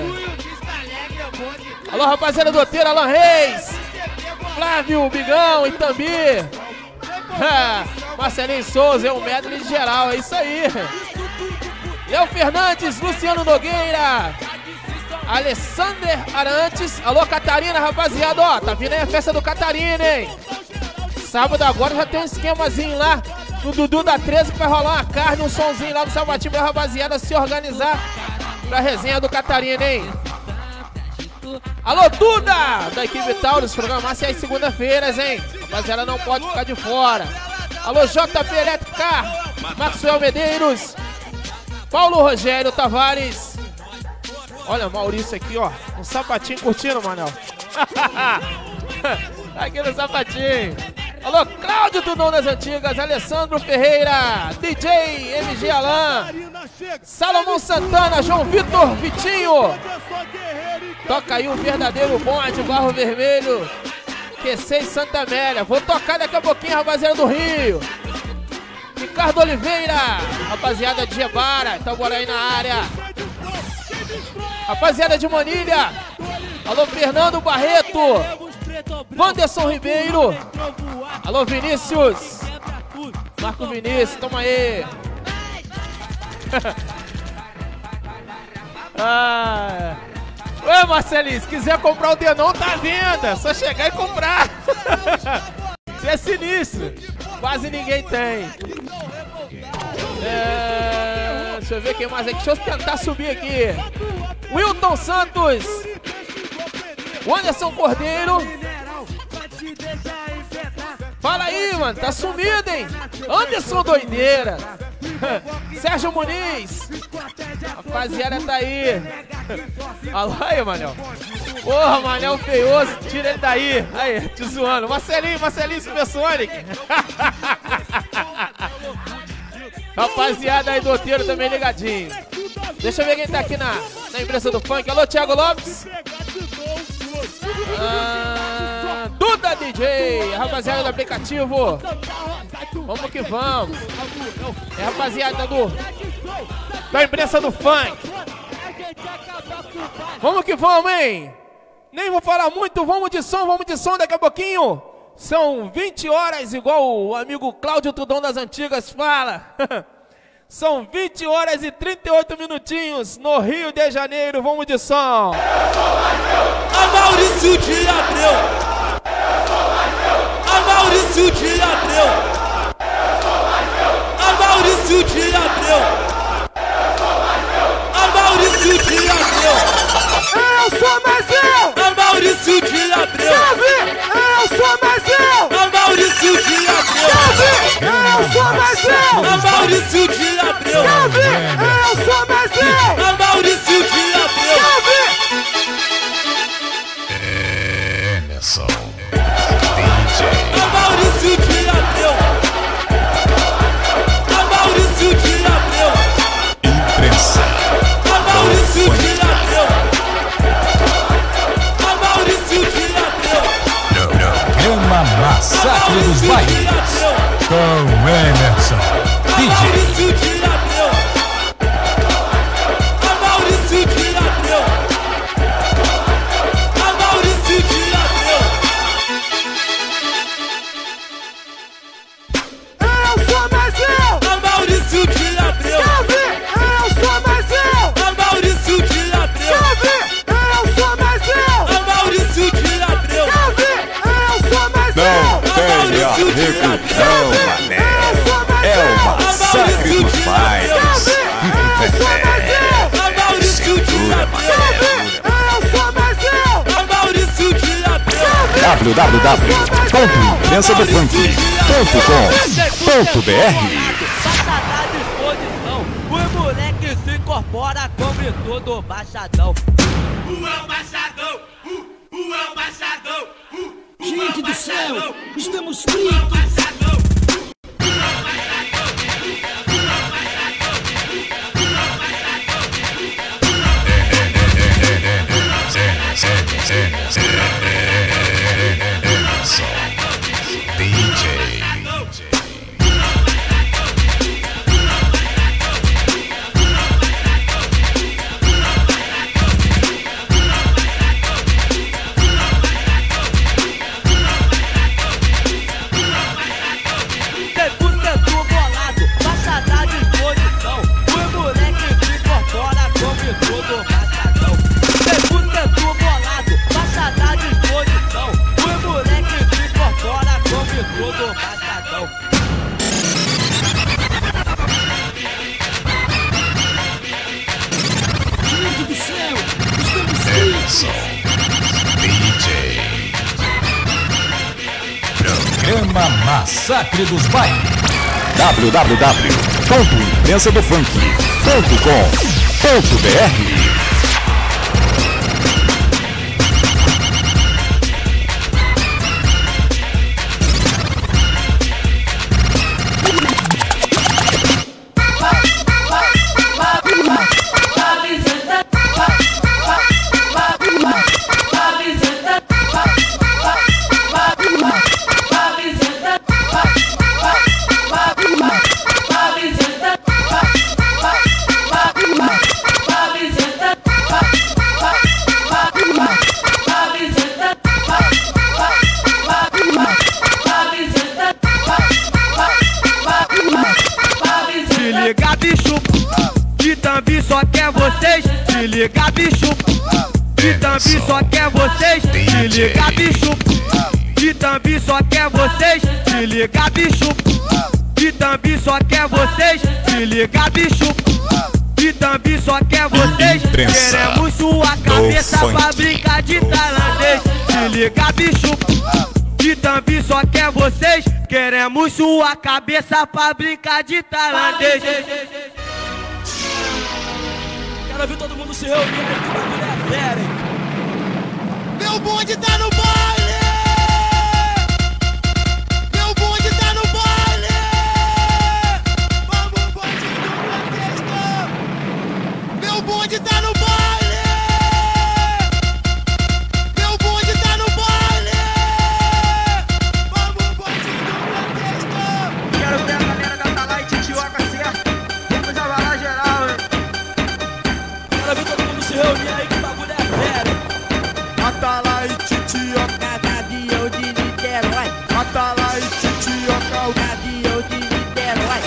Alô, rapaziada do Oteiro, Alan Reis. Flávio, Bigão, Itambi. Marcelinho Souza, é um medley geral, é isso aí. Léo Fernandes, Luciano Nogueira, Alessander Arantes. Alô, Catarina, rapaziada, ó, tá vindo aí a festa do Catarina, hein? Sábado agora já tem um esquemazinho lá no Dudu da 13 que vai rolar uma carne, um somzinho lá no Salvativo pra rapaziada se organizar pra resenha do Catarina, hein? Alô, Duda, da equipe Taurus, programar-se aí segunda-feiras, hein? Rapaziada, não pode ficar de fora. Alô, JP Elétrica, Maxwell Medeiros, Paulo Rogério Tavares. Olha, Maurício aqui, ó, um sapatinho curtindo, Manel. Aqui no sapatinho. Alô, Cláudio Tudão das Antigas, Alessandro Ferreira, DJ MG Alan, Salomão Santana, João Vitor Vitinho. Toca aí o verdadeiro bonde, Barro Vermelho, Q6 Santa Amélia. Vou tocar daqui a pouquinho, rapaziada do Rio. Ricardo Oliveira, rapaziada de Gebara, Itaboraí na área. Rapaziada de Manilha. Alô, Fernando Barreto, Wanderson Ribeiro. Alô, Vinícius. Marco Vinícius, toma aí. Ué, Marcelinho, se quiser comprar o Denon, tá à venda. Só chegar e comprar. Isso é sinistro. Quase ninguém tem. Deixa eu ver quem mais aqui. Deixa eu tentar subir aqui. Wilton Santos. Anderson Cordeiro. Fala aí, mano. Tá sumido, hein? Anderson Doideira. Sérgio Muniz. Rapaziada tá aí. Alô aí, Manel. Porra, Manel feioso, tira ele daí. Aí, te zoando. Marcelinho Supersonic. Rapaziada aí do Oteiro também ligadinho. Deixa eu ver quem tá aqui na imprensa do funk. Alô, Thiago Lopes. Duda DJ. Rapaziada do aplicativo. Vamos que vamos. É rapaziada da imprensa do funk. Vamos que vamos, hein? Nem vou falar muito, vamos de som daqui a pouquinho. São 20 horas, igual o amigo Cláudio Tudão das Antigas fala. São 20 horas e 38 minutinhos no Rio de Janeiro, vamos de som. A Maurício de Abreu. A Maurício de Abreu. A Maurício de Abreu. A Maurício de Abreu. Eu sou mais eu! A Maurício de Abreu. Eu sou mais eu! A Maurício de Abreu. Eu sou mais eu! A Maurício de Abreu. Eu sou mais eu! A Maurício de Abreu. Emerson DJ. A Maurício de Abreu. A Maurício de Abreu. Imprensa. A Maurício de Abreu. A Maurício de Abreu. Programa Massacre dos Bailes. Com Emerson DJ. A Maurício de Abreu. A Maurício de Abreu. A Maurício de Abreu. Eu sou mais eu! A Maurício de Abreu. Eu sou mais eu! A Maurício de Abreu. Eu sou mais eu! A Maurício de Abreu. Eu sou mais eu! Não tenha recusão, mané. É o Massacre dos Bailes. A Maurício de Abreu. Eu sou mais eu! A Maurício de Abreu. www.imprensadofunk.com.br. Baixada à disposição, o moleque se incorpora como todo baixadão. O embaixador, o embaixador, Gente do céu, estamos o fritos. embaixador. DJ. DJ. Programa Massacre dos Bailes. www.imprensadofunk.com.br. Se liga, bicho, que Tambi só quer vocês. Se liga, bicho, que Tambi só quer vocês. Se liga, bicho, que Tambi só quer vocês. Se liga, bicho, que Tambi só quer vocês. Queremos sua cabeça pra brincar de tailandês. Se liga, bicho, que Tambi só quer vocês. Queremos sua cabeça pra brincar de tailandês. Quero ver todo mundo se reunir aí, que o bagulho é sério, hein? Meu bonde tá no baile! Meu bonde tá no baile! Vamos, bonde do Bradesco! Meu bonde tá no baile! Meu bonde tá no baile! Vamos, bonde do Bradesco! Quero ver a galera da Talá e Titioca certo. Vamos avalar geral, hein? Quero ver todo mundo se reunir aí, que o bagulho é sério. Atala e Titioca, Gavião de Niterói. Atala e Titioca, Gavião de Niterói.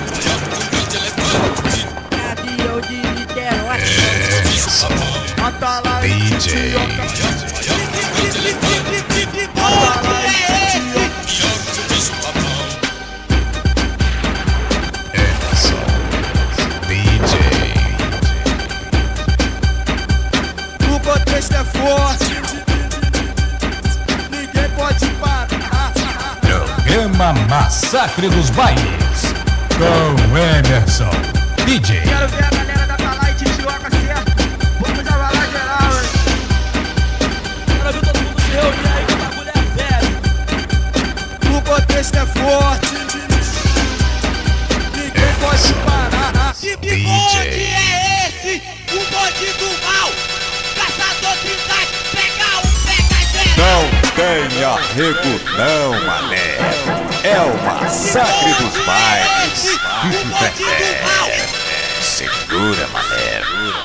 Gavião de Niterói. Atala e Titioca, Atala e O contexto é forte, ninguém pode parar. Programa Massacre dos Bailes com Emerson DJ. Quero ver a galera da Talá e Titioca certo. Vamos avalar geral, hein? Quero ver todo mundo se reunir aí, que o bagulho é sério. O contexto é forte, ninguém pode parar. Que bonde é esse? O bonde do mal. Caçador Trindade, pega um, pega geral. Não tem arrego não, mané. É o Massacre dos Bailes. Segura, mané.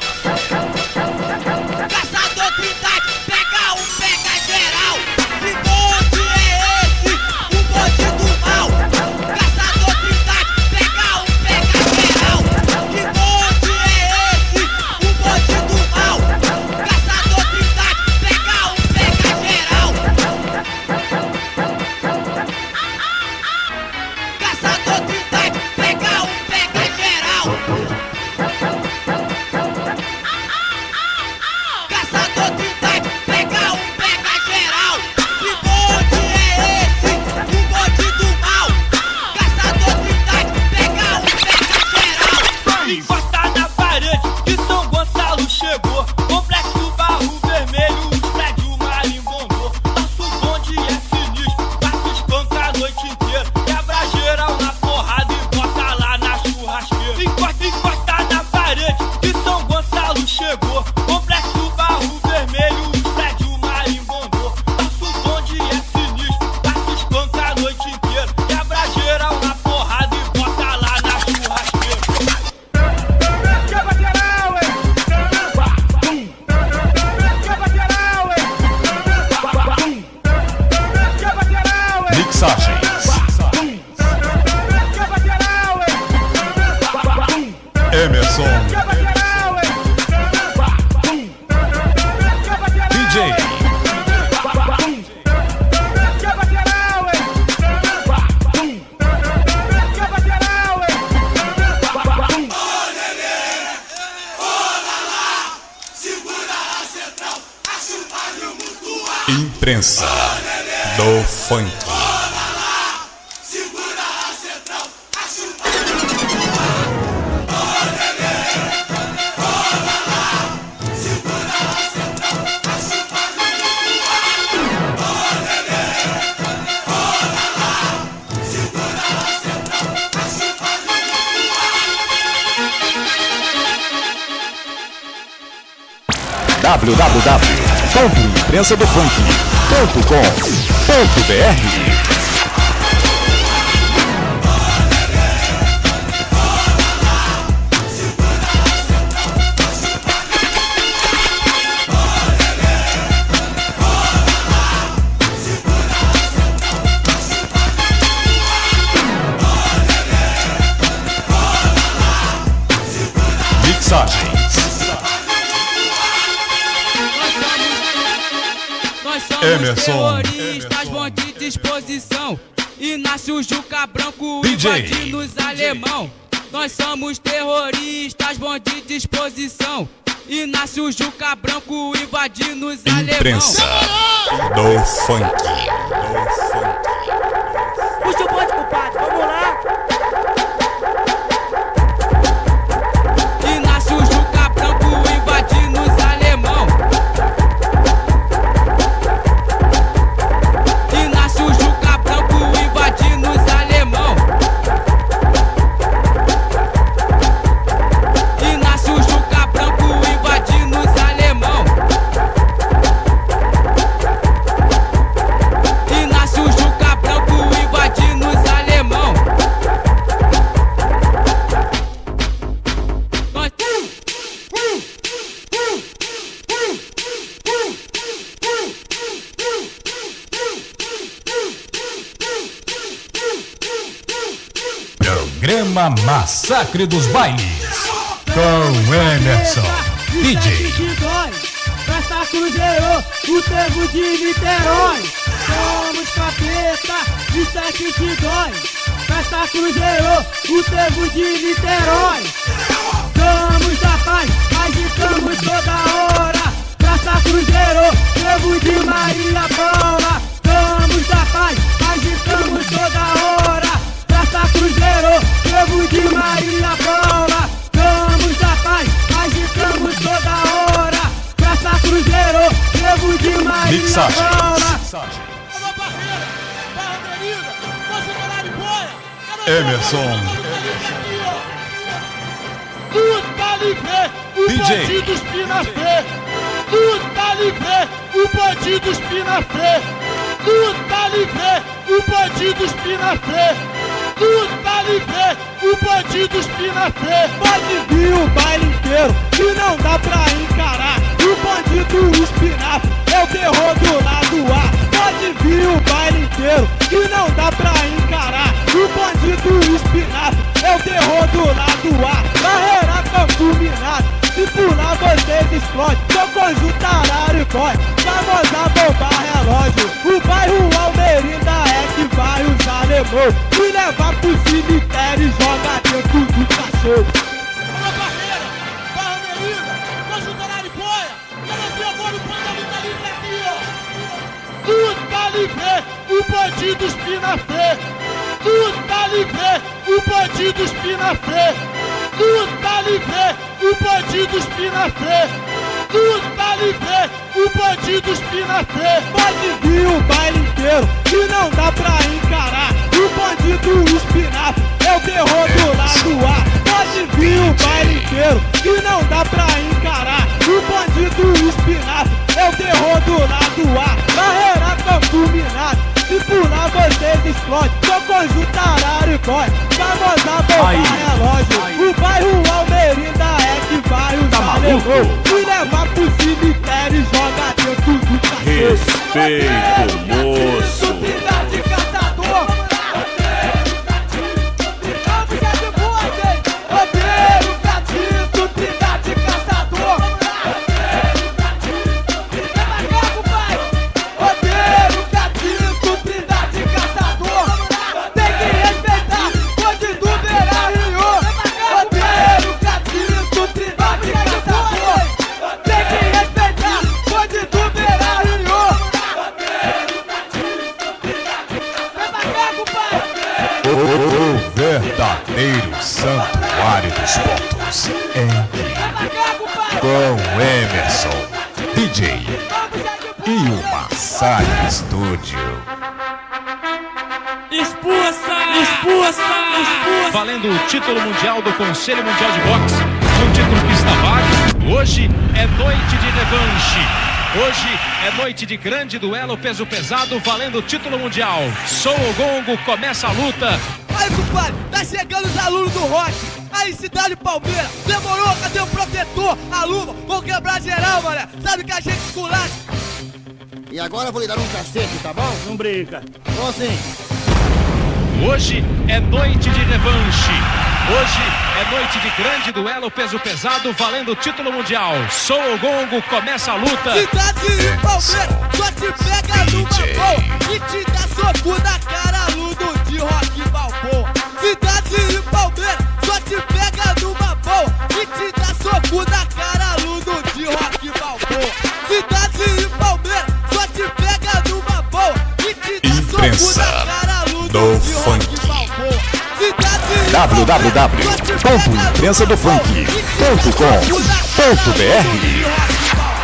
Caçador Trindade, pega um, pega geral. Que bonde é esse? O bonde do mal. Caçador Trindade, pega um, pega geral. Que bonde é esse? O bonde do mal. Caçador Trindade, pega um, pega geral. Caçador Trindade, pega um, pega geral. Caçador Trindade, pega um, pega geral. Que bonde é esse? O bonde do mal. Caçador Trindade, pega um, pega geral. Encosta na parede, que São Gonçalo chegou. Complexo Barro Vermelho, o prédio marimbondou. Nosso bonde é sinistro, passa espanca a noite inteira. Quebra geral na porrada e bota lá na churrasqueira. Encosta na parede, que São Gonçalo chegou. Complexo Barro Vermelho, o prédio marimbondou. Nosso bonde é sinistro, passa espanca a noite inteira. Quebra geral na porrada e bota lá na churrasqueira. Quebra geral, hein? Quebra geral, hein? Quebra geral, hein? Mixagens Quebra geral, hein? Emerson Quebra geral, hein? Quebra geral, DJ. Quebra geral, hein? Quebra geral, hein? Imprensa do Funk. www.imprensadofunk.com.br Mixagens Nós somos Emerson. terroristas, bom de disposição. E nasce o Juca Branco, DJ. invadindo os alemão. Nós somos terroristas, bom de disposição. E nasce o Juca Branco, invadindo os alemão. Imprensa do Funk. Puxa o bonde, compadre, vamos lá. E nasce o Juca Branco, Programa Massacre dos Bailes com Emerson, DJ. Festa Cruzeiro, o trevo de Niterói. Somos capeta, isso aqui te dói. Festa Cruzeiro, o trevo de Niterói. Somos da paz, agitamos toda hora. Festa Cruzeiro, trevo de Maria Paula. Somos da paz, agitamos toda hora. Festa Cruzeiro, trevo de Maria Paula. Somos da paz, agitamos toda hora. Festa Cruzeiro, trevo de Maria Paula. Emerson, Luta livre, o DJ. bandido espinafé. Luta livre, o bandido espinafé. Luta livre, o bandido espinafé. Luta livre, o bandido espinafé. Pode vir o baile inteiro e não dá pra encarar. O bandido espinafre é o terror do lado A. Pode vir o baile inteiro e não dá pra encarar. O bandido espinafre é o terror do lado A. Barreira contaminada, se pular vocês explodem. Seu conjunto araricói, famosa bombar relógio. O bairro Almerinda é que vai usar lemão e levar pro cemitério e joga dentro do cachorro. Alô Barreira, Barra Almerinda, conjunto araricóia. Quero ver agora o ponto da luta livre aqui, ó. Luta livre, o bandido espinafé. Luta livre, o bandido espinafé. Luta livre, o bandido espinafé. Luta livre, o bandido espinafé. Pode vir o baile inteiro e não dá pra encarar. O bandido espinafre é o terror do lado A. Pode vir o baile inteiro e não dá pra encarar. O bandido espinafre é o terror do lado A. Barreira contaminada, se pular vocês explodem. Seu conjunto araricói, famosa bombar relógio. O bairro Almerinda é que vai usar lemão e levar pro cemitério e joga dentro do cachorro. Respeito, moço. Cidade catador. Odeio catiço, cidade caçador. Macaco, pai. Odeio catiço, cidade caçador. Tem que respeitar, pode do Beira Rio. Odeio catiço, cidade caçador. Tem que respeitar, pode do Beira Rio. Macaco, pai. O verdadeiro santuário dos pontos é aqui com Emerson, DJ e o Massacre Studio. Expulsa! Expulsa! Expulsa! Valendo o título mundial do Conselho Mundial de Boxe, um título que está válido. Hoje é noite de revanche. Hoje é noite de grande duelo peso pesado, valendo o título mundial. Sou o gongo, começa a luta. Aí, compadre, tá chegando os alunos do rock. Aí, cidade Palmeira, demorou, cadê o protetor? A luva, vou quebrar geral, mané. Sabe que a gente esculacha. E agora eu vou lhe dar um cacete, tá bom? Não brinca. Então assim. Hoje é noite de revanche. Hoje é noite de grande duelo peso pesado, valendo o título mundial. Sou o gongo, começa a luta. Cidade Palmeira, só te pega numa boa e te dá soco na cara, aluno de rock balboa. Cidade Palmeira, só te pega numa boa e te dá soco na cara, aluno de rock balboa. Cidade Palmeira, só te pega numa boa e te dá soco na cara, aluno de rock balboa. www.imprensadofunk.com.br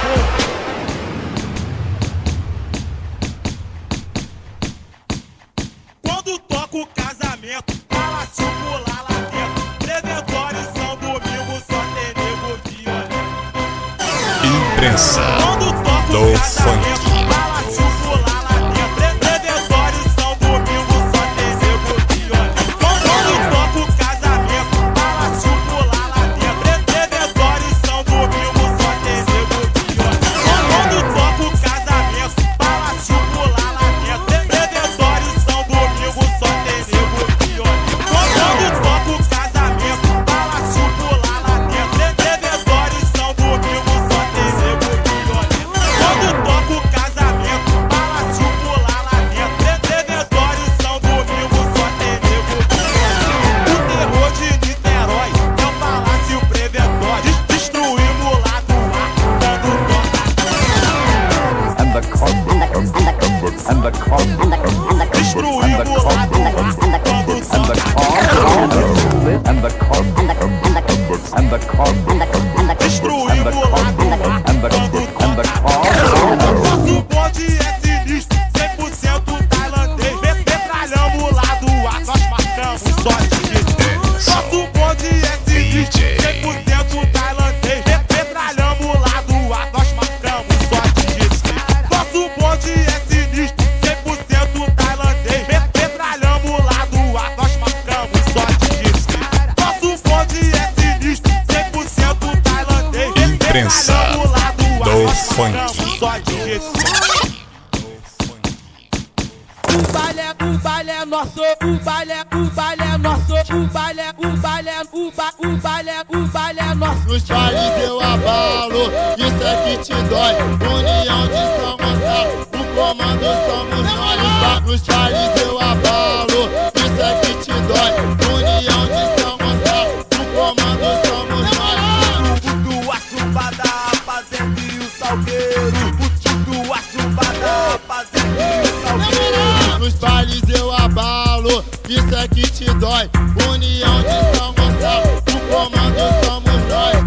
Quando toca o casamento, fala se pular lá dentro. Preventório São Domingo, só tem nego violento. Imprensa Quando toca do o casamento, funk. fala se pular lá dentro. Preventório São Domingo, só tem nego violento. Quando toca o casamento, fala se pular lá dentro. Preventório São Domingo, só tem nego violento. Quando toca o casamento, fala se pular lá dentro. Preventório São Domingo, só tem nego violento. Quando toca o destruindo o lado nosso bonde é sinistro, 100% tailandês. Metralhamos o lado A, nós marcamos só de nosso bonde é sinistro, 100% tailandês. Metralhamos o lado A, nós marcamos só de nosso bonde é sinistro, 100% tailandês. Metralhamos o lado A, nós marcamos só de nosso bonde é sinistro, 100% tailandês. Imprensa do funk. O baile é nosso, o baile é nosso, o baile é nosso. Nos bailes eu abalo, isso é que te dói. União de São Gonçalo, o comando somos nós. Nos bailes eu abalo, isso é que te dói. União de São Gonçalo, o comando somos nós. Puto a chumbada, fazendo e o salgueiro. Puto a chumbada, fazendo e o salgueiro. Nos bailes eu abalo, isso é que te dói. União de São Gonçalo, o comando somos nós.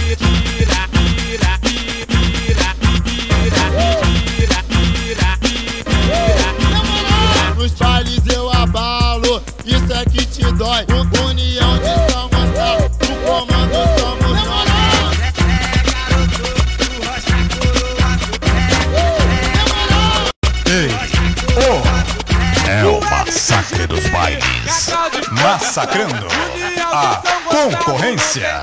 Nos bailes eu abalo, isso é que te dói. União de São Gonçalo, o comando somos nós. Ei, oh, é o massacre dos bailes, massacrando a concorrência.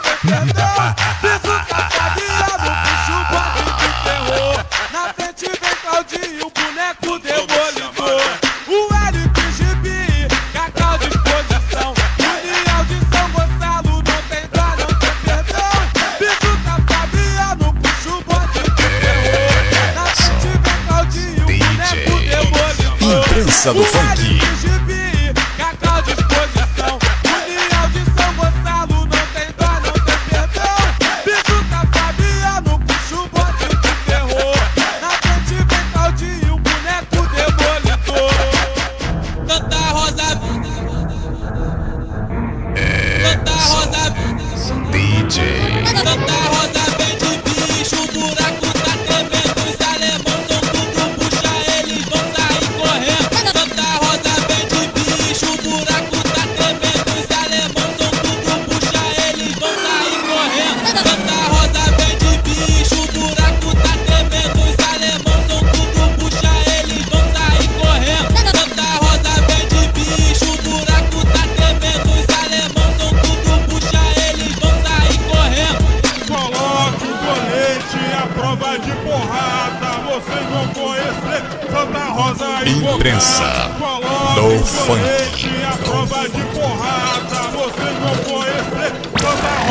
Na frente vem Claudinho, o boneco demolidor. O LPGB, Cacau de exposição. União de São Gonçalo, não tem dó, não tem perdão. Bicho tá Fabiano, puxa o bote de terror. Na frente vem Claudinho, o boneco demolidor. Imprensa do funk. Cacau de exposição. União de São Gonçalo, não tem dó, não tem perdão. Bicho tá Fabiano, puxa o bote de terror. Na frente vem Claudinho, o boneco demolidor. Canta Rosa, canta Rosa, DJ. canta Rosa, vem de bicho, o buraco tá tremendo. Os alemãos são tudo, puxa, eles vão sair correndo. Canta Rosa, vem de bicho, o buraco tá tremendo. Os alemãos são tudo, puxa, eles vão sair correndo. Canta Rosa, vem de bicho, o buraco tá tremendo. Os alemãos são tudo, puxa, eles vão sair correndo. Canta Rosa, vem de bicho, o buraco tá tremendo. Os alemãos são tudo, puxa, eles vão sair correndo. Coloque o colete, a prova de porrada. Vocês vão conhecer Santa Rosa e Imprensa do funk. a prova de porrada. Vocês vão conhecer Santa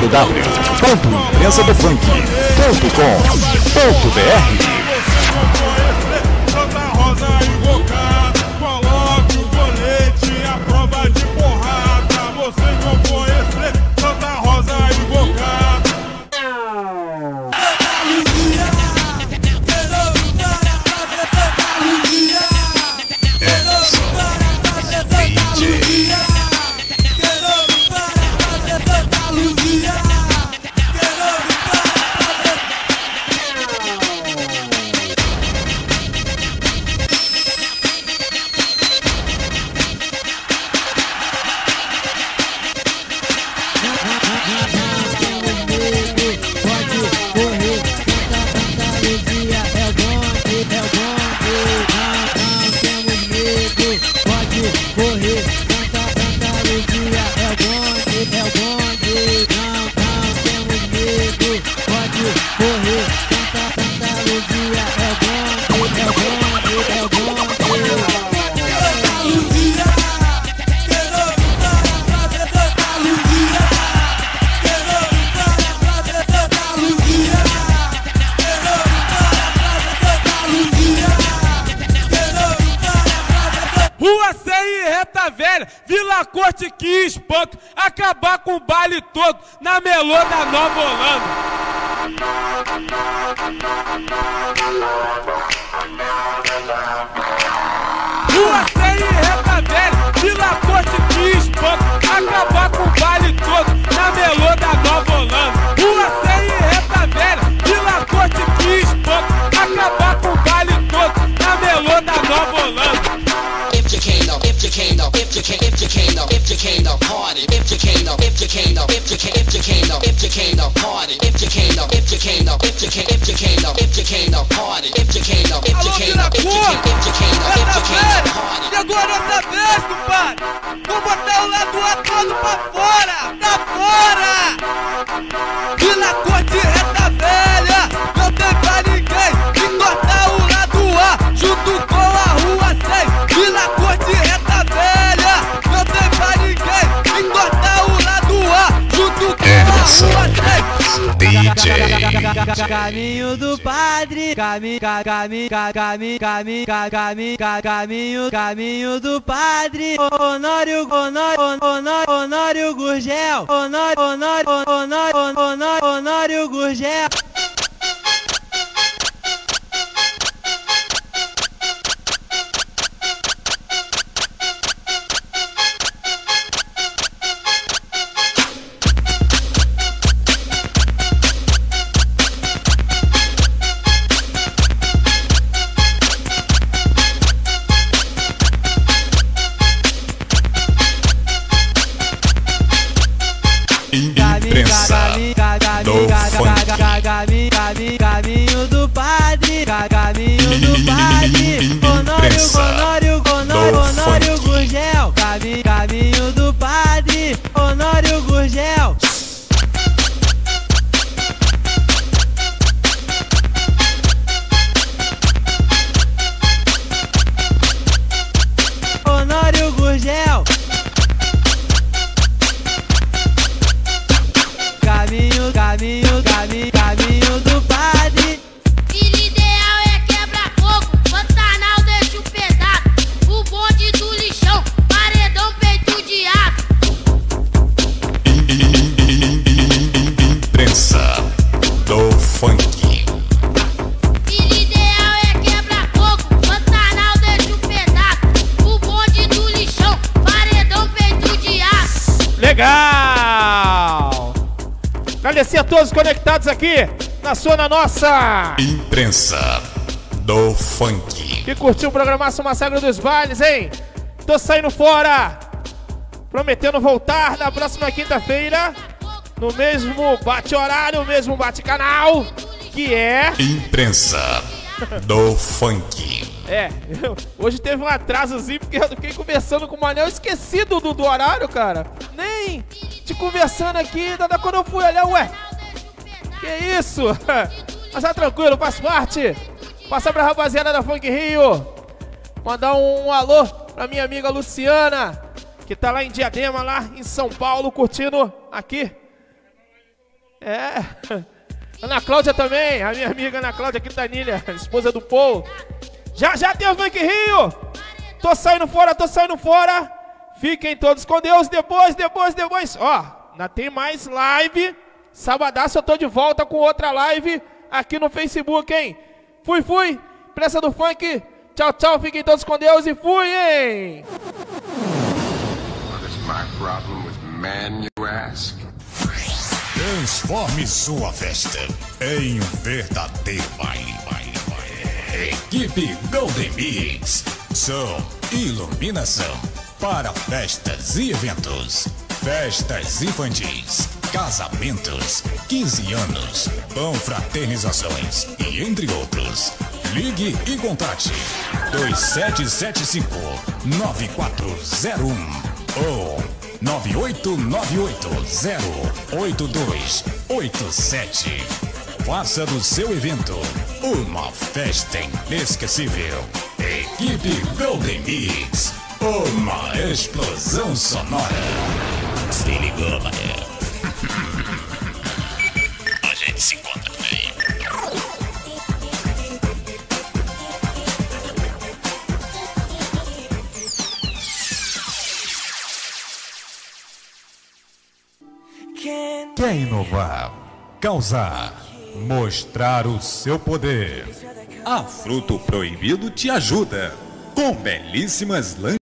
www.imprensadofunk.com.br. Santa Rosa invocar. Coloque o colete, a prova de porrada. Vocês vão conhecer Santa Rosa invocar. Vila Corte que espanto, acabar com o baile todo na melô da Nova Holanda. Rua 100 e Reta Velha, Vila Corte que espanto, acabar com o baile todo na melô da Nova Holanda. Rua 100 e Reta Velha, Vila Corte que espanto, acabar com o baile todo na melô da Nova Holanda. If you came up, if you came up, if you came, if you came up, if you came up, party. If you came up, if you came up, if you came, if you came up, if you came up, party. If you came up, if you came up, if you came, if you came up, if you came up, party. If you came up, if you came up, if you came, if you came up, if you came up, party. Chegou a nossa vez, compadre. Vou botar o lado A todo pra fora, pra fora. Vila Corte Reta Velha, não tem pra ninguém. E cortar o lado A junto com a Rua 100. Vila Corte Reta Velha, não tem pra ninguém. E cortar o lado A junto com a Rua 100. DJ Caminho do padre, caminho do padre, Honório Gurgel, Honório Gurgel. Caminho do padre, Honório Gurgel, caminho do padre, Honório Gurgel. Honório Gurgel. Caminho do padre. Filho ideal é quebra-fogo, Pantanal deixa o pedaço. O bonde do lixão, paredão peito de aço. Imprensa do funk. Filho ideal é quebra-fogo, Pantanal deixa o pedaço. O bonde do lixão, paredão peito de aço. Legal! Agradecer a todos conectados aqui na nossa Imprensa do funk. Que curtiu o programaço Massacre dos Bailes, hein? Tô saindo fora, prometendo voltar na próxima quinta-feira, no mesmo bate-horário, mesmo bate-canal, que é Imprensa do funk. Hoje teve um atrasozinho, porque eu fiquei conversando com o Manel, esquecido do horário, cara. Nem te conversando aqui, nada quando eu fui olhar, ué, que isso? Mas tá tranquilo, faz parte. Passar pra rapaziada da Funk Rio, mandar um alô pra minha amiga Luciana, que tá lá em Diadema, lá em São Paulo, curtindo aqui. Ana Cláudia também, a minha amiga Ana Cláudia Quintanilha, esposa do Paul. Já tem o Funk Rio. Tô saindo fora. Fiquem todos com Deus. Depois. Ó, ainda tem mais live. Sabadaço eu tô de volta com outra live aqui no Facebook, hein? Fui. Pressa do Funk. Tchau. Fiquem todos com Deus e fui, hein? What is my problem with man, you ask? Transforme sua festa em um verdadeiro baile. Equipe Golden Mix. Som e iluminação para festas e eventos. Festas infantis, casamentos, 15 anos, confraternizações e entre outros. Ligue e contate 2775-9401 ou 9898-08287. Faça do seu evento uma festa inesquecível. Equipe Golden Mix, uma explosão sonora. Se ligou, mané. A gente se encontra por aí. Quer inovar, causar, mostrar o seu poder? A Fruto Proibido te ajuda. com belíssimas